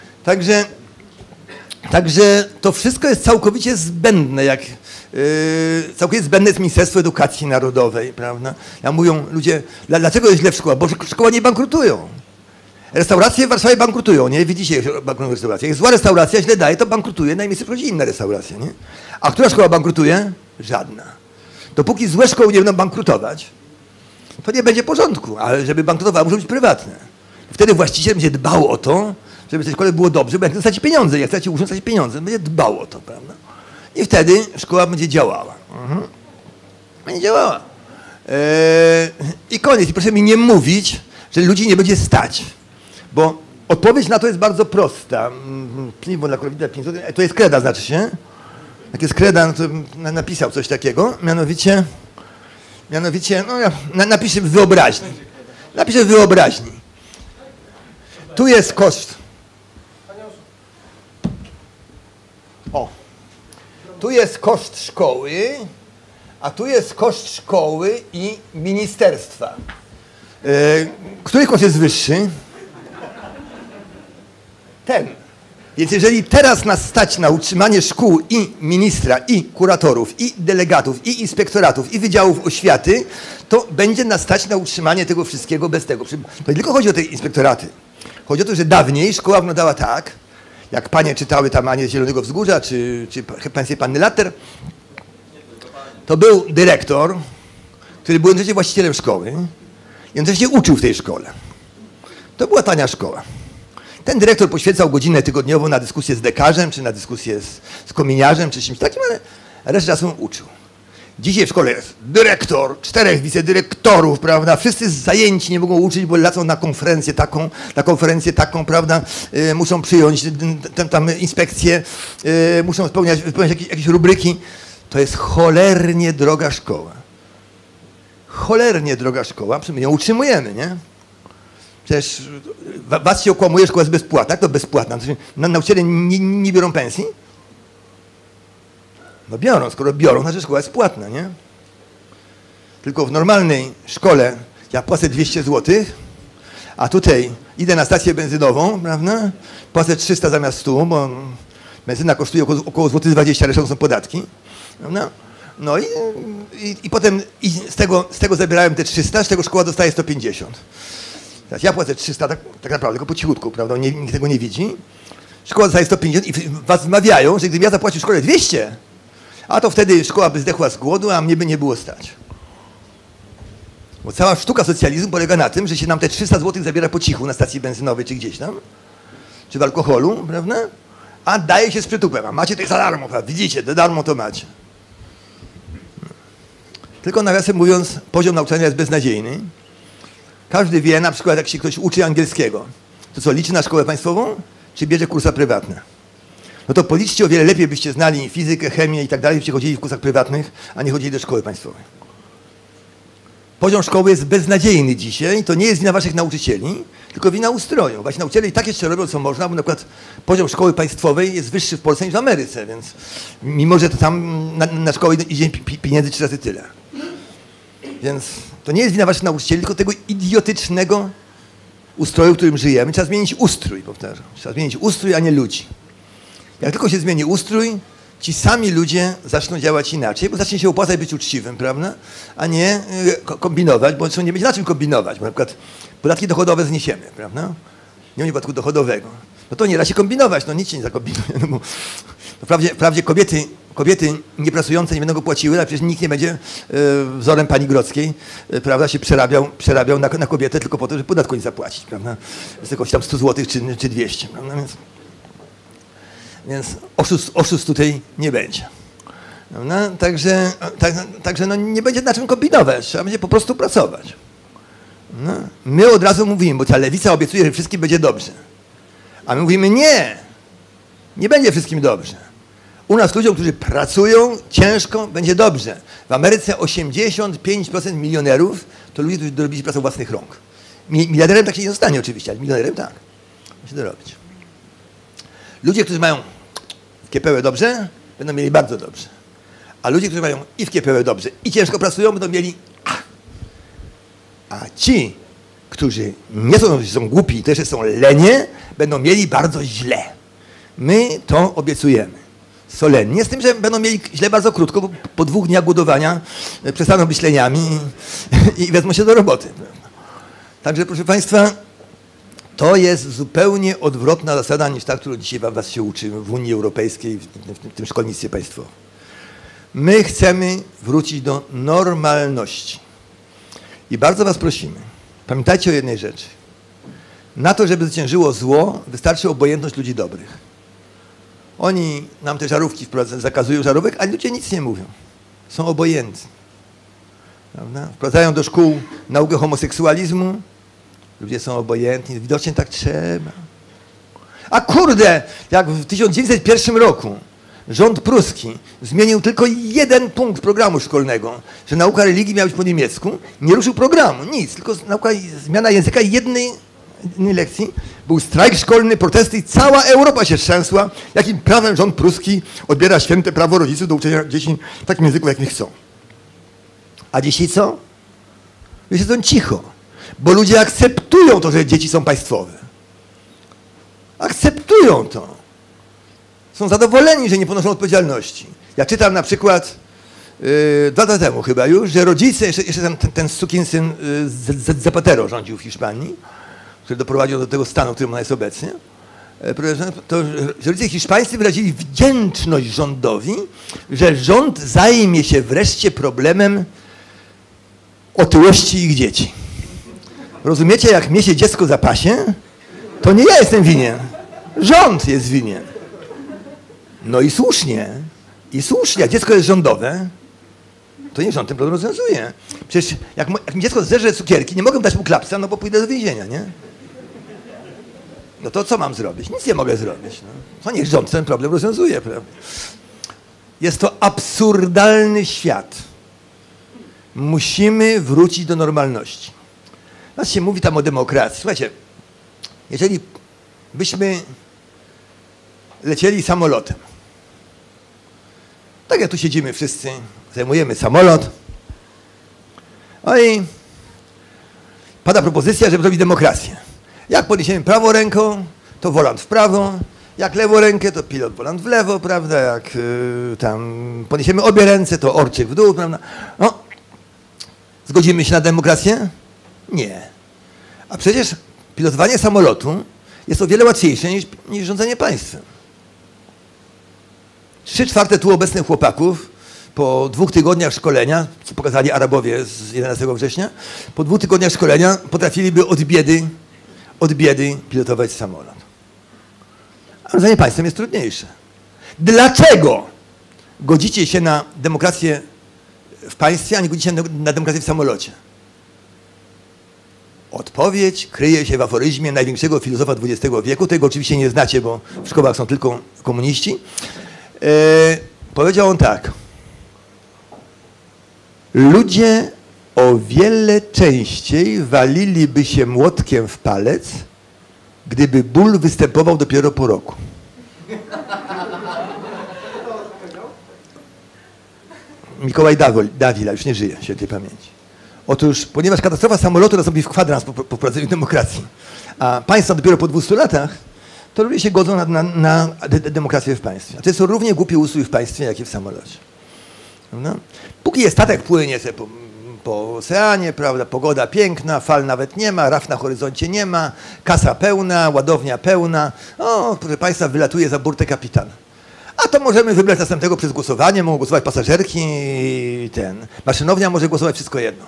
Także to wszystko jest całkowicie zbędne, całkowicie zbędne jest Ministerstwo Edukacji Narodowej, prawda? Ja mówią ludzie, dlaczego jest źle w szkołach? Bo szkoły nie bankrutują. Restauracje w Warszawie bankrutują, nie? Widzicie, że bankrutują restauracje. Jak zła restauracja źle daje, to bankrutuje, na miejsce przychodzi inna restauracja, nie? A która szkoła bankrutuje? Żadna. Dopóki złe szkoły nie będą bankrutować, to nie będzie porządku, ale żeby bankrutowały, muszą być prywatne. Wtedy właściciel będzie dbał o to, żeby w tej szkole było dobrze, bo jak straci pieniądze, jak straci urząd, straci pieniądze, będzie dbał o to, prawda? I wtedy szkoła będzie działała. Będzie działała. I koniec. I proszę mi nie mówić, że ludzi nie będzie stać. Bo odpowiedź na to jest bardzo prosta. Piwo dla krowida, 5 zł. To jest kreda, znaczy się. Jak jest kreda, no to napisał coś takiego. Mianowicie, no ja napiszę w wyobraźni. Napiszę w wyobraźni. Tu jest koszt. O. Tu jest koszt szkoły, a tu jest koszt szkoły i ministerstwa. Który koszt jest wyższy? Ten. Więc jeżeli teraz nas stać na utrzymanie szkół i ministra, i kuratorów, i delegatów, i inspektoratów, i wydziałów oświaty, to będzie nas stać na utrzymanie tego wszystkiego bez tego. To nie tylko chodzi o te inspektoraty. Chodzi o to, że dawniej szkoła wyglądała tak, jak panie czytały tam Anię z Zielonego Wzgórza, czy pensję panny Latter. To był dyrektor, który był jednocześnie właścicielem szkoły i jednocześnie uczył w tej szkole. To była tania szkoła. Ten dyrektor poświęcał godzinę tygodniowo na dyskusję z dekarzem, czy na dyskusję z kominiarzem, czy czymś takim, ale resztę czasu uczył. Dzisiaj w szkole jest dyrektor, 4 wicedyrektorów, prawda? Wszyscy zajęci, nie mogą uczyć, bo lecą na konferencję taką, prawda? Muszą przyjąć tam inspekcję, muszą spełniać jakieś rubryki. To jest cholernie droga szkoła. Cholernie droga szkoła, my ją utrzymujemy, nie? Przecież was się okłamuje, szkoła jest bezpłatna. Jak to bezpłatna? Nauczyciele nie biorą pensji? No biorą, skoro biorą, znaczy szkoła jest płatna, nie? Tylko w normalnej szkole ja płacę 200 zł, a tutaj idę na stację benzynową, prawda? Płacę 300 zamiast 100, bo benzyna kosztuje około złoty 20, resztą są podatki, prawda? No i potem z tego zabierałem te 300, z tego szkoła dostaje 150. Teraz ja płacę 300 tak naprawdę, tylko po cichutku, prawda? Nikt tego nie widzi. Szkoła dostaje 150 i was wmawiają, że gdybym ja zapłacił szkole 200, a to wtedy szkoła by zdechła z głodu, a mnie by nie było stać. Bo cała sztuka socjalizmu polega na tym, że się nam te 300 zł zabiera po cichu na stacji benzynowej, czy gdzieś tam, czy w alkoholu, prawda? A daje się z przytupem, a macie to za darmo, prawda? Widzicie, za darmo to macie. Tylko nawiasem mówiąc, poziom nauczania jest beznadziejny. Każdy wie, na przykład jak się ktoś uczy angielskiego, to co, liczy na szkołę państwową, czy bierze kursa prywatne? No to policzcie, o wiele lepiej byście znali fizykę, chemię i tak dalej, byście chodzili w kursach prywatnych, a nie chodzili do szkoły państwowej. Poziom szkoły jest beznadziejny dzisiaj, to nie jest wina waszych nauczycieli, tylko wina ustroju. Wasi nauczyciele i tak jeszcze robią co można, bo na przykład poziom szkoły państwowej jest wyższy w Polsce niż w Ameryce, więc mimo, że to tam na szkołę idzie pieniędzy 3 razy tyle. Więc to nie jest wina waszych nauczycieli, tylko tego idiotycznego ustroju, w którym żyjemy. Trzeba zmienić ustrój, powtarzam. Trzeba zmienić ustrój, a nie ludzi. Jak tylko się zmieni ustrój, ci sami ludzie zaczną działać inaczej, bo zacznie się opłacać być uczciwym, prawda? A nie kombinować, bo nie będzie na czym kombinować, bo na przykład podatki dochodowe zniesiemy, prawda? Nie będzie podatku dochodowego. No to nie da się kombinować, no nic się nie zakombinuje. No bo wprawdzie kobiety niepracujące nie będą go płaciły, ale przecież nikt nie będzie wzorem pani Grodzkiej, prawda, się przerabiał na kobietę tylko po to, żeby podatku nie zapłacić, prawda? Z jakoś tam 100 zł czy 200, prawda? Więc oszustw tutaj nie będzie. Prawda? Także no nie będzie na czym kombinować, trzeba będzie po prostu pracować. No. My od razu mówimy, bo ta lewica obiecuje, że wszystkim będzie dobrze. A my mówimy nie będzie wszystkim dobrze. U nas ludziom, którzy pracują ciężko, będzie dobrze. W Ameryce 85% milionerów to ludzie, którzy dorobili pracę własnych rąk. Miliarderem tak się nie zostanie oczywiście, ale milionerem tak. Musi to robić. Ludzie, którzy mają w kiepełę dobrze, będą mieli bardzo dobrze. A ludzie, którzy mają i w kiepełę dobrze, i ciężko pracują, będą mieli a ci, którzy nie są głupi, to jeszcze są lenie, będą mieli bardzo źle. My to obiecujemy. Solennie, z tym, że będą mieli źle bardzo krótko, bo po 2 dniach głodowania przestaną być leniami i wezmą się do roboty. Także proszę Państwa, to jest zupełnie odwrotna zasada niż ta, którą dzisiaj was się uczy w Unii Europejskiej, w tym szkolnictwie państwowym. My chcemy wrócić do normalności. I bardzo was prosimy, pamiętajcie o jednej rzeczy. Na to, żeby zwyciężyło zło, wystarczy obojętność ludzi dobrych. Oni nam te żarówki zakazują żarówek, a ludzie nic nie mówią. Są obojętni. Prawda? Wprowadzają do szkół naukę homoseksualizmu. Ludzie są obojętni. Widocznie tak trzeba. A kurde, jak w 1901 roku rząd pruski zmienił tylko 1 punkt programu szkolnego, że nauka religii miała być po niemiecku, nie ruszył programu, nic, tylko zmiana języka jednej lekcji, był strajk szkolny, protesty i cała Europa się trzęsła, jakim prawem rząd pruski odbiera święte prawo rodziców do uczenia dzieci w takim języku, jakim chcą. A dzisiaj co? Ludzie są cicho, bo ludzie akceptują to, że dzieci są państwowe. Akceptują to. są zadowoleni, że nie ponoszą odpowiedzialności. Ja czytam na przykład 2 lata temu chyba już, że rodzice, jeszcze ten sukinsyn Zapatero rządził w Hiszpanii, który doprowadził do tego stanu, w którym ona jest obecnie, to że rodzice hiszpańscy wyrazili wdzięczność rządowi, że rząd zajmie się wreszcie problemem otyłości ich dzieci. Rozumiecie, jak mnie się dziecko zapasie, to nie ja jestem winien. Rząd jest winien. No i słusznie. I słusznie. Jak dziecko jest rządowe, to nie rząd ten problem rozwiązuje. Przecież jak mi dziecko zerze cukierki, nie mogę dać mu klapsa, no bo pójdę do więzienia, nie? No to co mam zrobić? Nic nie mogę zrobić. No. To niech rząd ten problem rozwiązuje, prawda? Jest to absurdalny świat. Musimy wrócić do normalności. Nas się mówi tam o demokracji. Słuchajcie, jeżeli byśmy lecieli samolotem, tak jak tu siedzimy wszyscy, zajmujemy samolot, no i pada propozycja, żeby zrobić demokrację. Jak podniesiemy prawą ręką, to wolant w prawo, jak lewą rękę, to pilot wolant w lewo, prawda, jak tam podniesiemy obie ręce, to orczyk w dół, prawda. No, zgodzimy się na demokrację? Nie. A przecież pilotowanie samolotu jest o wiele łatwiejsze niż rządzenie państwem. 3/4 tu obecnych chłopaków po 2 tygodniach szkolenia, co pokazali Arabowie z 11 września, po 2 tygodniach szkolenia potrafiliby od biedy pilotować samolot. A rządzenie państwem jest trudniejsze. Dlaczego godzicie się na demokrację w państwie, a nie godzicie się na demokrację w samolocie? Odpowiedź kryje się w aforyzmie największego filozofa XX wieku. Tego oczywiście nie znacie, bo w szkołach są tylko komuniści. Powiedział on tak. Ludzie o wiele częściej waliliby się młotkiem w palec, gdyby ból występował dopiero po roku. Mikołaj Dawila, już nie żyje, świętej pamięci. Otóż, ponieważ katastrofa samolotu nastąpi w kwadrans po wprowadzeniu demokracji, a państwa dopiero po 200 latach, to ludzie się godzą na demokrację w państwie. A to jest równie głupi ustrój w państwie, jak i w samolocie. Prawda? Póki statek płynie sobie po oceanie, prawda, pogoda piękna, fal nawet nie ma, raf na horyzoncie nie ma, kasa pełna, ładownia pełna. O, proszę państwa, wylatuje za burtę kapitan. A to możemy wybrać następnego przez głosowanie, mogą głosować pasażerki i maszynownia może głosować wszystko jedno.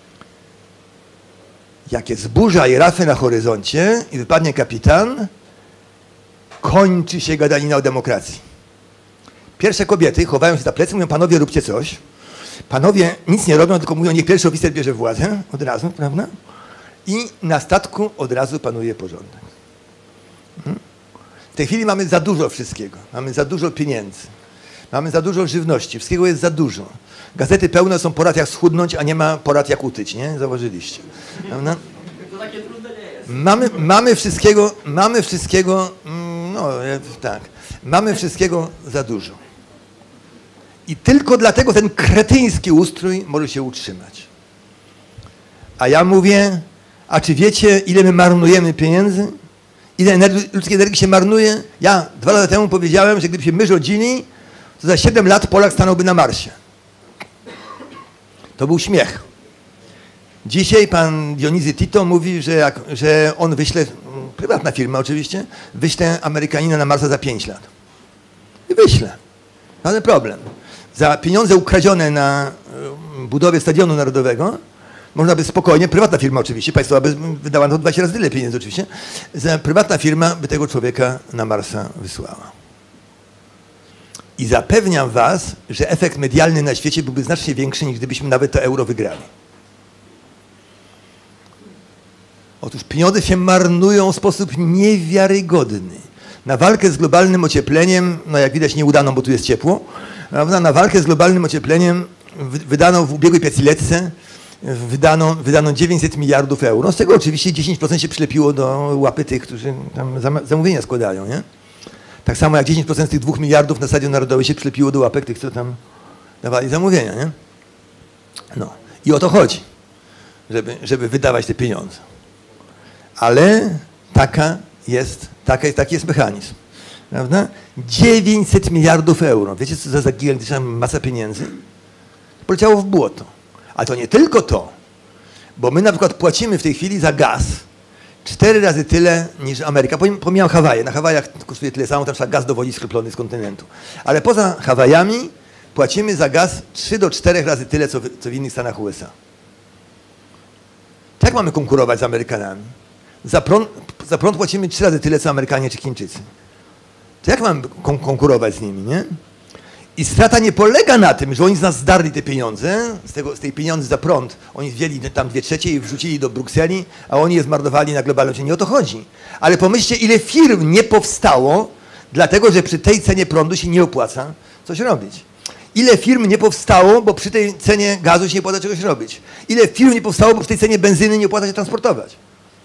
Jak jest burza i rafy na horyzoncie i wypadnie kapitan, kończy się gadanina o demokracji. Pierwsze kobiety chowają się za plecy, mówią, panowie, róbcie coś. Panowie nic nie robią, tylko mówią, niech pierwszy oficer bierze władzę od razu, prawda? I na statku od razu panuje porządek. W tej chwili mamy za dużo wszystkiego. Mamy za dużo pieniędzy. Mamy za dużo żywności. Wszystkiego jest za dużo. Gazety pełne są porad jak schudnąć, a nie ma porad jak utyć, nie? Zauważyliście. Prawda?
To takie trudne nie jest.
Mamy wszystkiego, no tak, mamy wszystkiego za dużo. I tylko dlatego ten kretyński ustrój może się utrzymać. A ja mówię, a czy wiecie, ile my marnujemy pieniędzy? Ile ludzkiej energii się marnuje? Ja 2 lata temu powiedziałem, że gdybyśmy my rządzili, to za 7 lat Polak stanąłby na Marsie. To był śmiech. Dzisiaj pan Dionizy Tito mówi, że on wyśle, prywatna firma oczywiście, wyśle Amerykanina na Marsa za 5 lat. I wyśle. Żaden problem. Za pieniądze ukradzione na budowie Stadionu Narodowego można by spokojnie, prywatna firma oczywiście, państwowa by wydała to 20 razy tyle pieniędzy oczywiście, prywatna firma by tego człowieka na Marsa wysłała. I zapewniam was, że efekt medialny na świecie byłby znacznie większy, niż gdybyśmy nawet to euro wygrali. Otóż pieniądze się marnują w sposób niewiarygodny. Na walkę z globalnym ociepleniem, no jak widać nieudaną, bo tu jest ciepło, prawda? Na walkę z globalnym ociepleniem wydano w ubiegłej pięcioletce wydano 900 miliardów euro, z tego oczywiście 10% się przylepiło do łapy tych, którzy tam zamówienia składają, nie? Tak samo jak 10% z tych 2 miliardów na Stadion Narodowy się przylepiło do łapek tych, co tam dawali zamówienia, nie? No i o to chodzi, żeby wydawać te pieniądze. Ale taki jest mechanizm. Prawda? 900 miliardów euro. Wiecie, co za gigantyczna masa pieniędzy? Poleciało w błoto. Ale to nie tylko to. Bo my na przykład płacimy w tej chwili za gaz 4 razy tyle niż Ameryka. Pomijam Hawaje. Na Hawajach kosztuje tyle samo, tam trzeba gaz dowozić skroplony z kontynentu. Ale poza Hawajami płacimy za gaz 3 do 4 razy tyle, co w innych stanach USA. Jak mamy konkurować z Amerykanami? Za prąd płacimy 3 razy tyle, co Amerykanie czy Chińczycy. To jak mamy konkurować z nimi, nie? I strata nie polega na tym, że oni z nas zdarli te pieniądze, z tej pieniędzy za prąd, oni wzięli tam 2/3 i wrzucili do Brukseli, a oni je zmarnowali na globalnym. Nie o to chodzi. Ale pomyślcie, ile firm nie powstało, dlatego że przy tej cenie prądu się nie opłaca coś robić. Ile firm nie powstało, bo przy tej cenie gazu się nie opłaca czegoś robić. Ile firm nie powstało, bo przy tej cenie benzyny nie opłaca się transportować.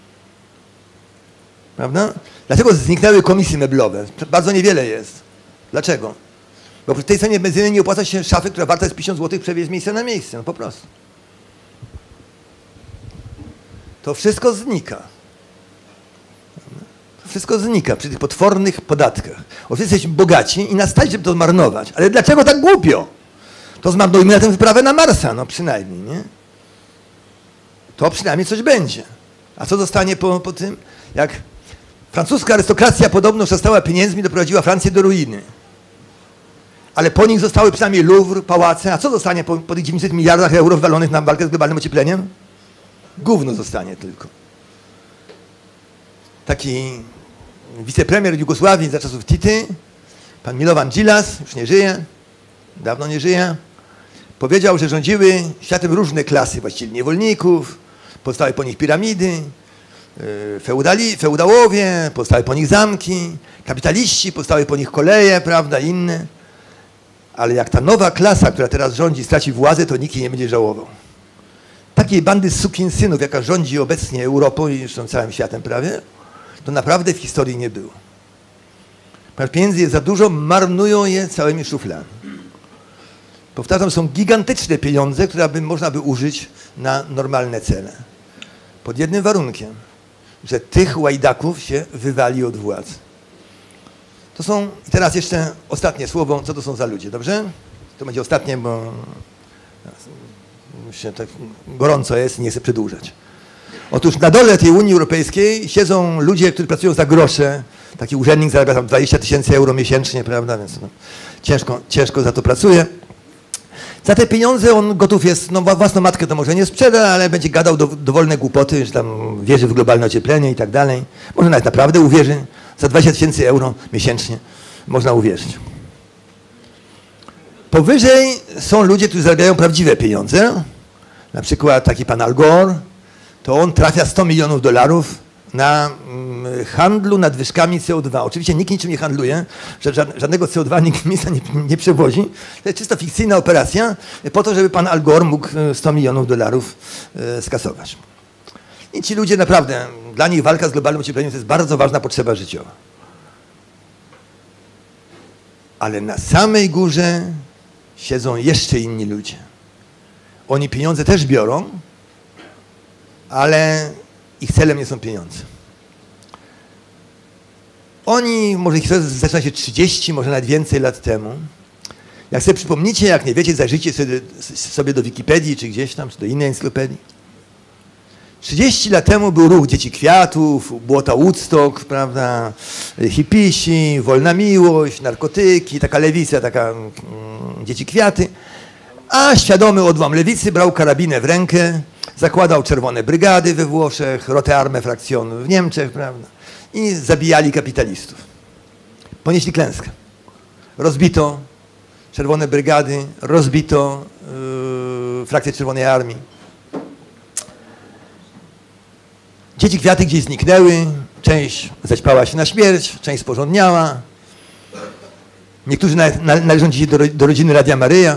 Prawda? Dlatego zniknęły komisje meblowe. Bardzo niewiele jest. Dlaczego? Bo przy tej cenie benzyny nie opłaca się szafy, która warta jest 50 zł, przewieźć z miejsca na miejsce. No po prostu. To wszystko znika. To wszystko znika przy tych potwornych podatkach. Oczywiście jesteśmy bogaci i nas stać, żeby to zmarnować. Ale dlaczego tak głupio? To zmarnujmy na tę wyprawę na Marsa, no przynajmniej, nie? To przynajmniej coś będzie. A co zostanie po tym? Jak francuska arystokracja podobno szastała pieniędzmi, doprowadziła Francję do ruiny. Ale po nich zostały przynajmniej Louvre, pałace. A co zostanie po tych 900 miliardach euro wywalonych na walkę z globalnym ociepleniem? Gówno zostanie tylko. Taki wicepremier Jugosławii za czasów Tity, pan Milovan Đilas, już nie żyje, dawno nie żyje, powiedział, że rządziły światem różne klasy, właściwie niewolników, powstały po nich piramidy, feudałowie, powstały po nich zamki, kapitaliści, powstały po nich koleje, prawda, inne. Ale jak ta nowa klasa, która teraz rządzi, straci władzę, to nikt jej nie będzie żałował. Takiej bandy sukinsynów, jaka rządzi obecnie Europą i zresztą całym światem prawie, to naprawdę w historii nie było. Ponieważ pieniędzy jest za dużo, marnują je całymi szuflami. Powtarzam, są gigantyczne pieniądze, które można by użyć na normalne cele. Pod jednym warunkiem, że tych łajdaków się wywali od władzy. To są, i teraz jeszcze ostatnie słowo, co to są za ludzie, dobrze? To będzie ostatnie, bo się tak gorąco jest i nie chcę przedłużać. Otóż na dole tej Unii Europejskiej siedzą ludzie, którzy pracują za grosze. Taki urzędnik zarabia tam 20 000 euro miesięcznie, prawda, więc no, ciężko za to pracuje. Za te pieniądze on gotów jest, no własną matkę to może nie sprzeda, ale będzie gadał dowolne głupoty, że tam wierzy w globalne ocieplenie i tak dalej. Może nawet naprawdę uwierzy. Za 20 000 euro miesięcznie można uwierzyć. Powyżej są ludzie, którzy zarabiają prawdziwe pieniądze. Na przykład taki pan Al Gore, to on trafia $100 milionów na handlu nadwyżkami CO2. Oczywiście nikt niczym nie handluje, żadnego CO2 nikt miejsca nie przewozi. To jest czysto fikcyjna operacja po to, żeby pan Al Gore mógł $100 milionów skasować. I ci ludzie naprawdę, dla nich walka z globalnym ociepleniem to jest bardzo ważna potrzeba życiowa. Ale na samej górze siedzą jeszcze inni ludzie. Oni pieniądze też biorą, ale ich celem nie są pieniądze. Oni, może ich zaczyna się 30, może nawet więcej lat temu. Jak sobie przypomnicie, jak nie wiecie, zajrzyjcie sobie do Wikipedii, czy gdzieś tam, czy do innej encyklopedii. 30 lat temu był ruch Dzieci Kwiatów, błota Woodstock, prawda, hipisi, wolna miłość, narkotyki, taka lewica, taka Dzieci Kwiaty. A świadomy odłam lewicy brał karabinę w rękę, zakładał czerwone brygady we Włoszech, Rote Armee Fraktion w Niemczech, prawda, i zabijali kapitalistów. Ponieśli klęskę. Rozbito czerwone brygady, rozbito frakcję Czerwonej Armii. Dzieci Kwiaty gdzieś zniknęły, część zaćpała się na śmierć, część sporządniała. Niektórzy należą dzisiaj do rodziny Radia Maryja.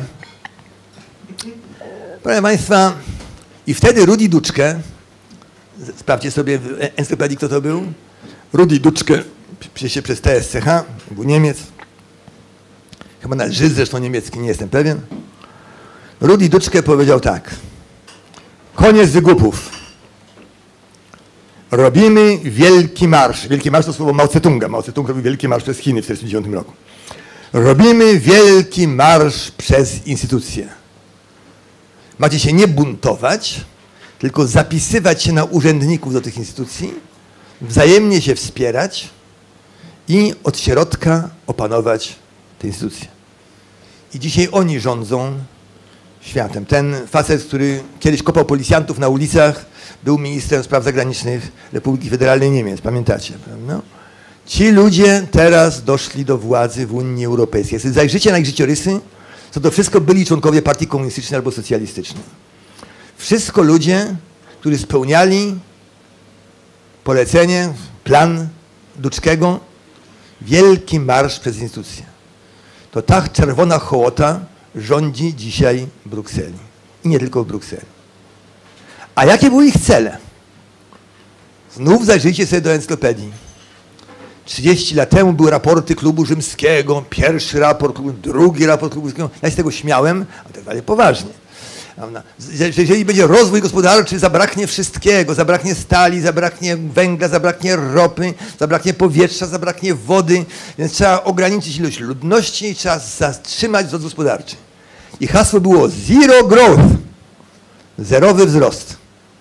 Proszę Państwa, i wtedy Rudi Dutschke, sprawdźcie sobie w encyklopedii, kto to był. Rudi Dutschke, pisze się przez TSCH, był Niemiec. Chyba nawet Żyd, zresztą niemiecki, nie jestem pewien. Rudi Dutschke powiedział tak. Koniec wygłupów. Robimy wielki marsz. Wielki marsz to słowo Mao Tse-tunga. Mao Tse-tung robił wielki marsz przez Chiny w 1949 roku. Robimy wielki marsz przez instytucje. Macie się nie buntować, tylko zapisywać się na urzędników do tych instytucji, wzajemnie się wspierać i od środka opanować te instytucje. I dzisiaj oni rządzą światem. Ten facet, który kiedyś kopał policjantów na ulicach, był ministrem spraw zagranicznych Republiki Federalnej Niemiec. Pamiętacie, prawda? Ci ludzie teraz doszli do władzy w Unii Europejskiej. Jak zajrzycie na ich życiorysy, to wszystko byli członkowie partii komunistycznej albo socjalistycznej. Wszystko ludzie, którzy spełniali polecenie, plan Duczkiego, wielki marsz przez instytucje. To ta czerwona hołota rządzi dzisiaj w Brukseli. I nie tylko w Brukseli. A jakie były ich cele? Znów zajrzyjcie sobie do encyklopedii. 30 lat temu były raporty Klubu Rzymskiego, pierwszy raport, drugi raport Klubu Rzymskiego. Ja się z tego śmiałem, a tak dalej poważnie. Że jeżeli będzie rozwój gospodarczy, zabraknie wszystkiego, zabraknie stali, zabraknie węgla, zabraknie ropy, zabraknie powietrza, zabraknie wody, więc trzeba ograniczyć ilość ludności i trzeba zatrzymać wzrost gospodarczy. I hasło było zero growth, zerowy wzrost.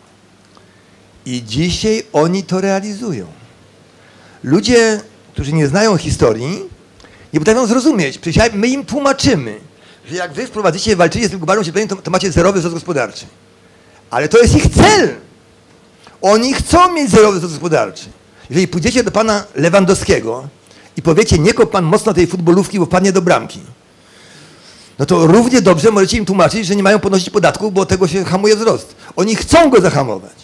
I dzisiaj oni to realizują. Ludzie, którzy nie znają historii, nie potrafią zrozumieć. Przecież my im tłumaczymy, że jak wy wprowadzicie, walczycie z tym globalnym ociepleniem, to macie zerowy wzrost gospodarczy. Ale to jest ich cel. Oni chcą mieć zerowy wzrost gospodarczy. Jeżeli pójdziecie do pana Lewandowskiego i powiecie, nie kop pan mocno tej futbolówki, bo wpadnie do bramki, no to równie dobrze możecie im tłumaczyć, że nie mają podnosić podatków, bo od tego się hamuje wzrost. Oni chcą go zahamować.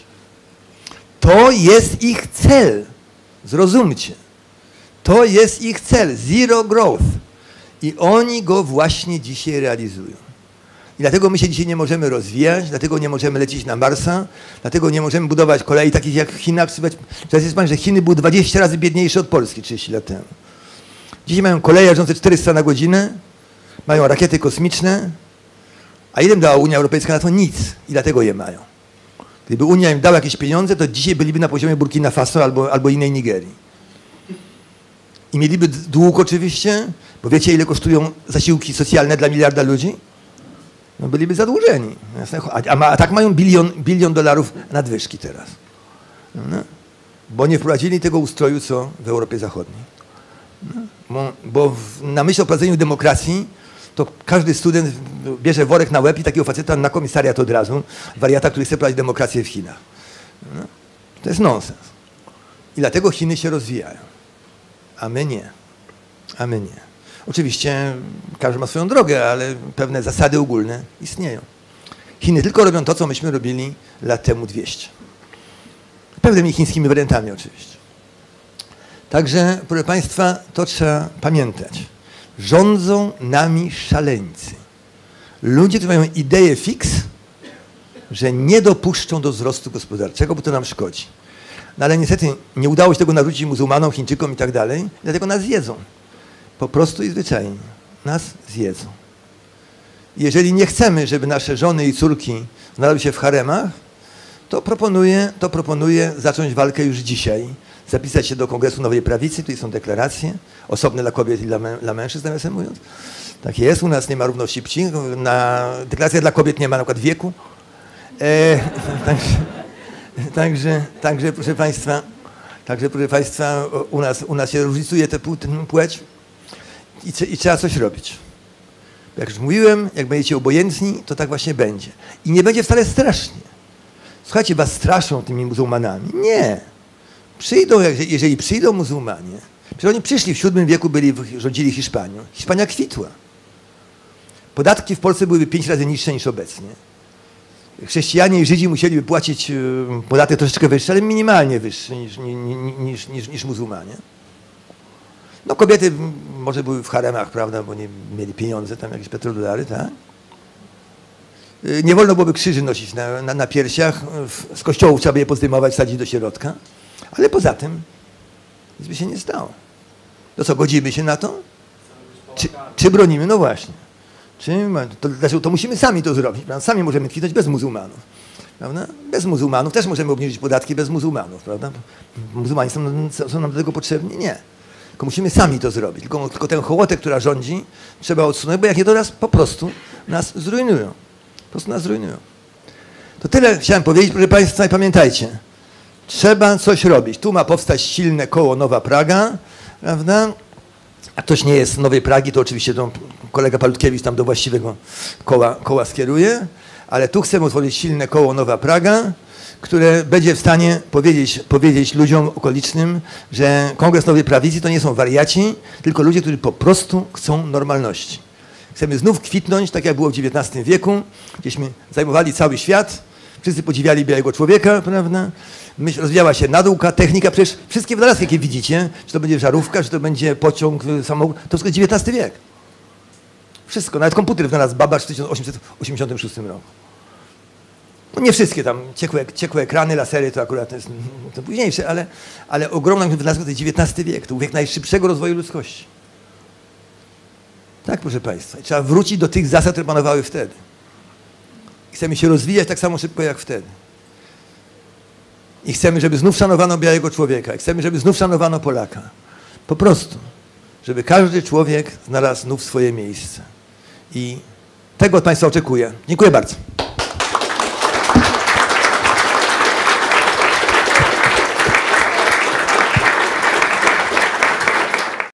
To jest ich cel. Zrozumcie. To jest ich cel. Zero growth. I oni go właśnie dzisiaj realizują. I dlatego my się dzisiaj nie możemy rozwijać, dlatego nie możemy lecieć na Marsa, dlatego nie możemy budować kolei takich jak w Chinach. Teraz jest pan, że Chiny były 20 razy biedniejsze od Polski 30 lat temu. Dzisiaj mają koleje jeżdżące 400 na godzinę, mają rakiety kosmiczne, a ile im dała Unia Europejska na to? Nic. I dlatego je mają. Gdyby Unia im dała jakieś pieniądze, to dzisiaj byliby na poziomie Burkina Faso albo innej Nigerii. I mieliby dług oczywiście, bo wiecie, ile kosztują zasiłki socjalne dla miliarda ludzi? No byliby zadłużeni. A tak mają bilion dolarów nadwyżki teraz. No, bo nie wprowadzili tego ustroju, co w Europie Zachodniej. No, bo na myśl o prowadzeniu demokracji, to każdy student bierze worek na łeb i takiego faceta na komisariat od razu, wariata, który chce prowadzić demokrację w Chinach. No, to jest nonsens. I dlatego Chiny się rozwijają. A my nie. A my nie. Oczywiście każdy ma swoją drogę, ale pewne zasady ogólne istnieją. Chiny tylko robią to, co myśmy robili lat temu 200. Pewnymi chińskimi wariantami oczywiście. Także, proszę państwa, to trzeba pamiętać. Rządzą nami szaleńcy. Ludzie, którzy mają ideę fix, że nie dopuszczą do wzrostu gospodarczego, bo to nam szkodzi. No ale niestety nie udało się tego narzucić muzułmanom, Chińczykom i tak dalej, dlatego nas zjedzą. Po prostu i zwyczajnie. Nas zjedzą. Jeżeli nie chcemy, żeby nasze żony i córki znalazły się w haremach, to proponuję zacząć walkę już dzisiaj. Zapisać się do Kongresu Nowej Prawicy, tutaj są deklaracje, osobne dla kobiet i dla mężczyzn, nawiasem mówiąc. Tak jest, u nas nie ma równości płci, na deklaracja dla kobiet nie ma na przykład wieku. Także proszę państwa, u nas się różnicuje tę płeć i trzeba coś robić. Jak już mówiłem, jak będziecie obojętni, to tak właśnie będzie. I nie będzie wcale strasznie. Słuchajcie, was straszą tymi muzułmanami. Nie. Przyjdą, jeżeli przyjdą muzułmanie, przecież oni przyszli w VII wieku, rządzili Hiszpanią. Hiszpania kwitła. Podatki w Polsce byłyby 5 razy niższe niż obecnie. Chrześcijanie i Żydzi musieliby płacić podatek troszeczkę wyższy, ale minimalnie wyższy niż muzułmanie. No kobiety może były w haremach, prawda, bo nie mieli pieniądze, tam jakieś petrodolary, tak? Nie wolno byłoby krzyży nosić na piersiach, z kościołów trzeba by je pozdejmować, wsadzić do środka, ale poza tym nic by się nie stało. To co, godzimy się na to? Czy bronimy? No właśnie. To musimy sami to zrobić, prawda? Sami możemy kwitnąć bez muzułmanów. Prawda? Bez muzułmanów też możemy obniżyć podatki bez muzułmanów, prawda? Muzułmanie są nam do tego potrzebni? Nie. Tylko musimy sami to zrobić. Tylko tę hołotę, która rządzi, trzeba odsunąć, bo jak nie to raz po prostu nas zrujnują. Po prostu nas zrujnują. To tyle chciałem powiedzieć, proszę Państwa, i pamiętajcie, trzeba coś robić. Tu ma powstać silne koło Nowa Praga, prawda? A ktoś nie jest z Nowej Pragi, to oczywiście to kolega Palutkiewicz tam do właściwego koła skieruje, ale tu chcemy utworzyć silne koło Nowa Praga, które będzie w stanie powiedzieć ludziom okolicznym, że Kongres Nowej Prawicy to nie są wariaci, tylko ludzie, którzy po prostu chcą normalności. Chcemy znów kwitnąć, tak jak było w XIX wieku, gdzieśmy zajmowali cały świat, wszyscy podziwiali białego człowieka, prawda? Rozwijała się nauka, technika, przecież wszystkie wynalazki, jakie widzicie, czy to będzie żarówka, czy to będzie pociąg, samochód, to wszystko jest XIX wiek. Wszystko, nawet komputer wynalazł Babbage w 1886 roku. No nie wszystkie tam, ciekłe ekrany, lasery, to akurat to późniejsze, ale ogromna wynalazka to jest XIX wiek, to był wiek najszybszego rozwoju ludzkości. Tak, proszę Państwa, trzeba wrócić do tych zasad, które panowały wtedy. Chcemy się rozwijać tak samo szybko jak wtedy. I chcemy, żeby znów szanowano białego człowieka. I chcemy, żeby znów szanowano Polaka. Po prostu. Żeby każdy człowiek znalazł znów swoje miejsce. I tego od Państwa oczekuję. Dziękuję bardzo.